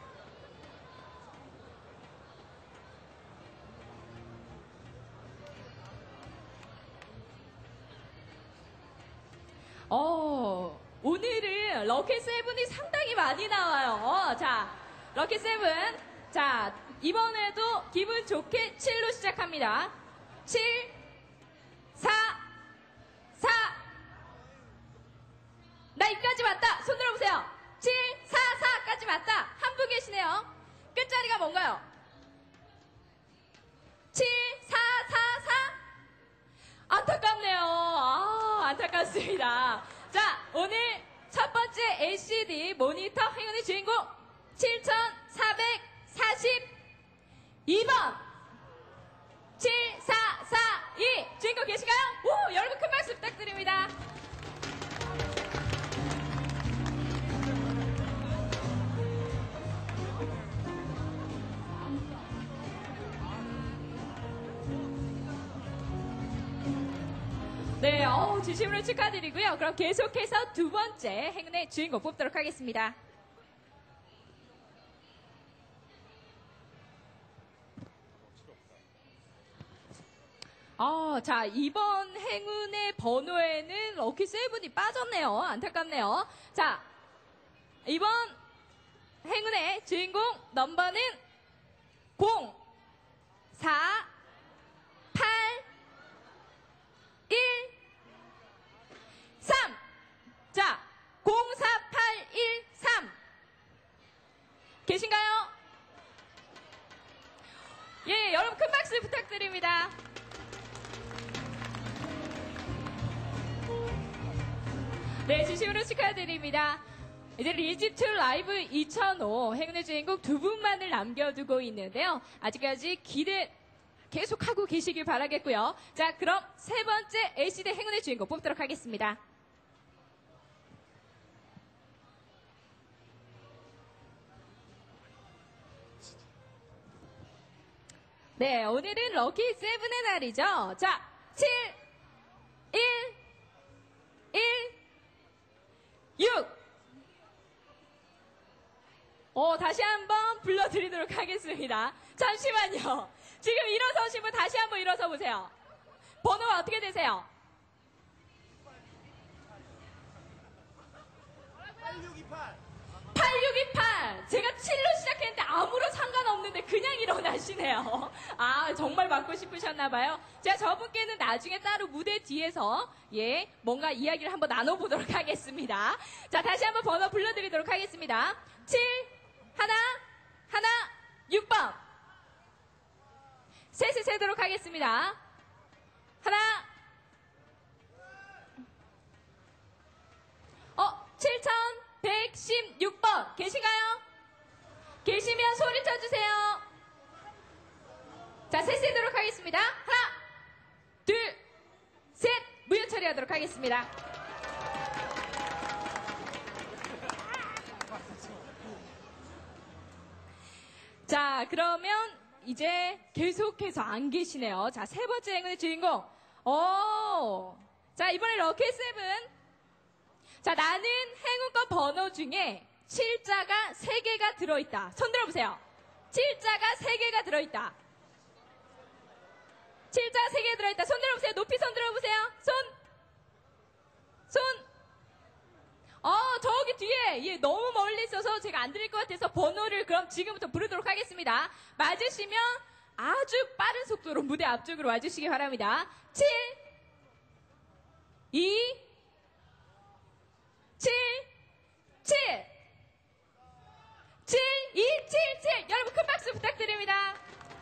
S14: 어... 오늘은 럭키 세븐이 상당히 많이 나와요. 자, 럭키 세븐. 자, 이번에도 기분 좋게 칠로 시작합니다. 칠, 사, 사. 나 이까지 맞다. 손 들어보세요. 칠, 사, 사까지 맞다. 한 분 계시네요. 끝자리가 뭔가요? 칠, 사, 사, 사. 안타깝네요. 아, 안타깝습니다. 자, 오늘 첫 번째 엘시디 모니터 행운의 주인공 칠천사백사십이 번 칠사사이 주인공 계신가요? 오, 여러분 큰 박수 부탁드립니다. 네, 어우, 진심으로 축하드리고요. 그럼 계속해서 두 번째 행운의 주인공 뽑도록 하겠습니다. 어, 자, 이번 행운의 번호에는 럭키 세븐이 빠졌네요. 안타깝네요. 자, 이번 행운의 주인공 넘버는 공, 사, 팔, 일, 삼. 자, 공사팔일삼. 계신가요? 예, 여러분 큰 박수 부탁드립니다. 네, 진심으로 축하드립니다. 이제 리니지트 라이브 이천오 행운의 주인공 두 분만을 남겨두고 있는데요. 아직까지 기대 계속하고 계시길 바라겠고요. 자, 그럼 세 번째 엘시디 행운의 주인공 뽑도록 하겠습니다. 네, 오늘은 럭키 세븐의 날이죠. 자, 칠, 일, 일, 육. 어, 다시 한번 불러드리도록 하겠습니다. 잠시만요. 지금 일어서신 분 다시 한번 일어서 보세요. 번호가 어떻게 되세요? 팔육이팔. 제가 칠로 시작했는데 아무런 상관없는데 그냥 일어나시네요. 아, 정말 받고 싶으셨나봐요. 제가 저분께는 나중에 따로 무대 뒤에서 예 뭔가 이야기를 한번 나눠보도록 하겠습니다. 자, 다시 한번 번호 불러드리도록 하겠습니다. 칠, 하나, 하나, 육 번. 셋을 세도록 하겠습니다. 하나, 어, 칠천백십육 번 계신가요? 계시면 소리 쳐주세요. 자, 셋 세도록 하겠습니다. 하나, 둘, 셋. 무효 처리하도록 하겠습니다. 자, 그러면 이제 계속해서 안 계시네요. 자, 세 번째 행운의 주인공. 오, 자, 이번에 럭키 세븐. 자, 나는 행운권 번호 중에 칠자가 세 개가 들어있다. 손 들어보세요. 칠자가 세 개가 들어있다. 칠자가 세 개 들어있다. 손 들어보세요. 높이 손 들어보세요. 손. 손. 어, 저 네, 예, 너무 멀리 있어서 제가 안 들릴 것 같아서 번호를 그럼 지금부터 부르도록 하겠습니다. 맞으시면 아주 빠른 속도로 무대 앞쪽으로 와주시기 바랍니다. 칠, 이, 칠, 칠, 칠, 이, 칠, 칠. 여러분 큰 박수 부탁드립니다.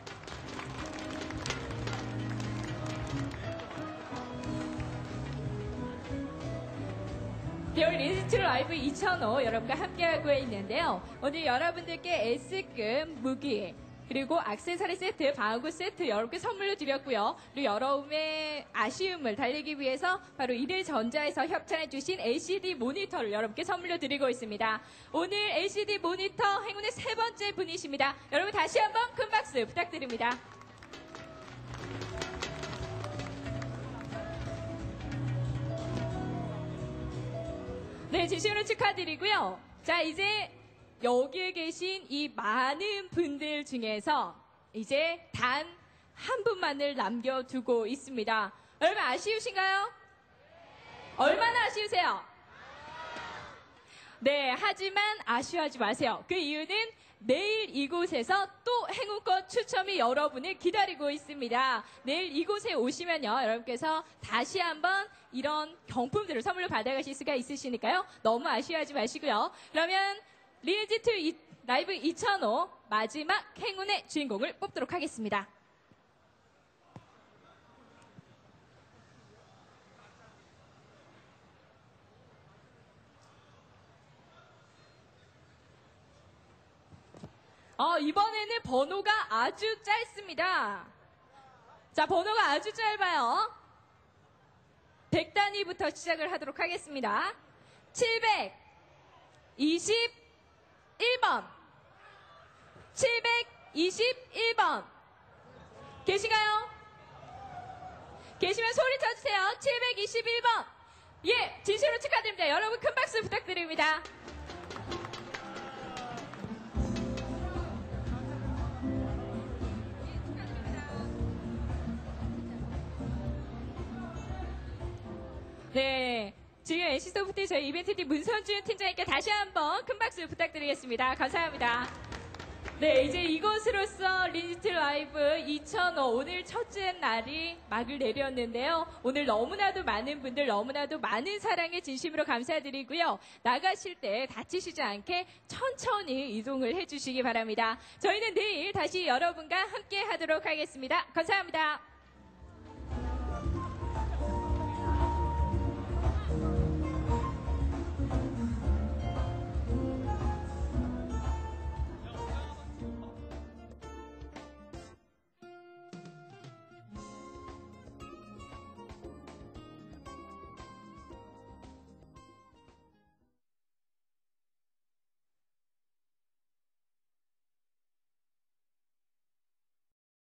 S14: 배울 리니지투 라이브 이천오 여러분과 함께하고 있는데요. 오늘 여러분들께 S급 무기 그리고 액세서리 세트, 방어구 세트 여러분께 선물로 드렸고요. 그리고 여러분의 아쉬움을 달래기 위해서 바로 이들전자에서 협찬해 주신 엘시디 모니터를 여러분께 선물로 드리고 있습니다. 오늘 엘시디 모니터 행운의 세 번째 분이십니다. 여러분 다시 한번 큰 박수 부탁드립니다. 네, 진심으로 축하드리고요. 자, 이제 여기에 계신 이 많은 분들 중에서 이제 단 한 분만을 남겨두고 있습니다. 여러분 아쉬우신가요? 얼마나 아쉬우세요? 네, 하지만 아쉬워하지 마세요. 그 이유는 내일 이곳에서 또 행운꽃 추첨이 여러분을 기다리고 있습니다. 내일 이곳에 오시면요, 여러분께서 다시 한번 이런 경품들을 선물로 받아가실 수가 있으시니까요. 너무 아쉬워하지 마시고요. 그러면 리니지투 라이브 이천오 마지막 행운의 주인공을 뽑도록 하겠습니다. 어, 이번에는 번호가 아주 짧습니다. 자, 번호가 아주 짧아요. 백 단위부터 시작을 하도록 하겠습니다. 칠백이십일 번. 칠백이십일 번. 계신가요? 계시면 소리 쳐주세요. 칠백이십일 번. 예, 진심으로 축하드립니다. 여러분 큰 박수 부탁드립니다. 네, 지금 엔씨소프트 저희 이벤트팀 문선준 팀장님께 다시 한번 큰 박수 부탁드리겠습니다. 감사합니다. 네, 이제 이것으로써 리니지투 라이브 이천오 오늘 첫째 날이 막을 내렸는데요. 오늘 너무나도 많은 분들 너무나도 많은 사랑에 진심으로 감사드리고요. 나가실 때 다치시지 않게 천천히 이동을 해주시기 바랍니다. 저희는 내일 다시 여러분과 함께 하도록 하겠습니다. 감사합니다.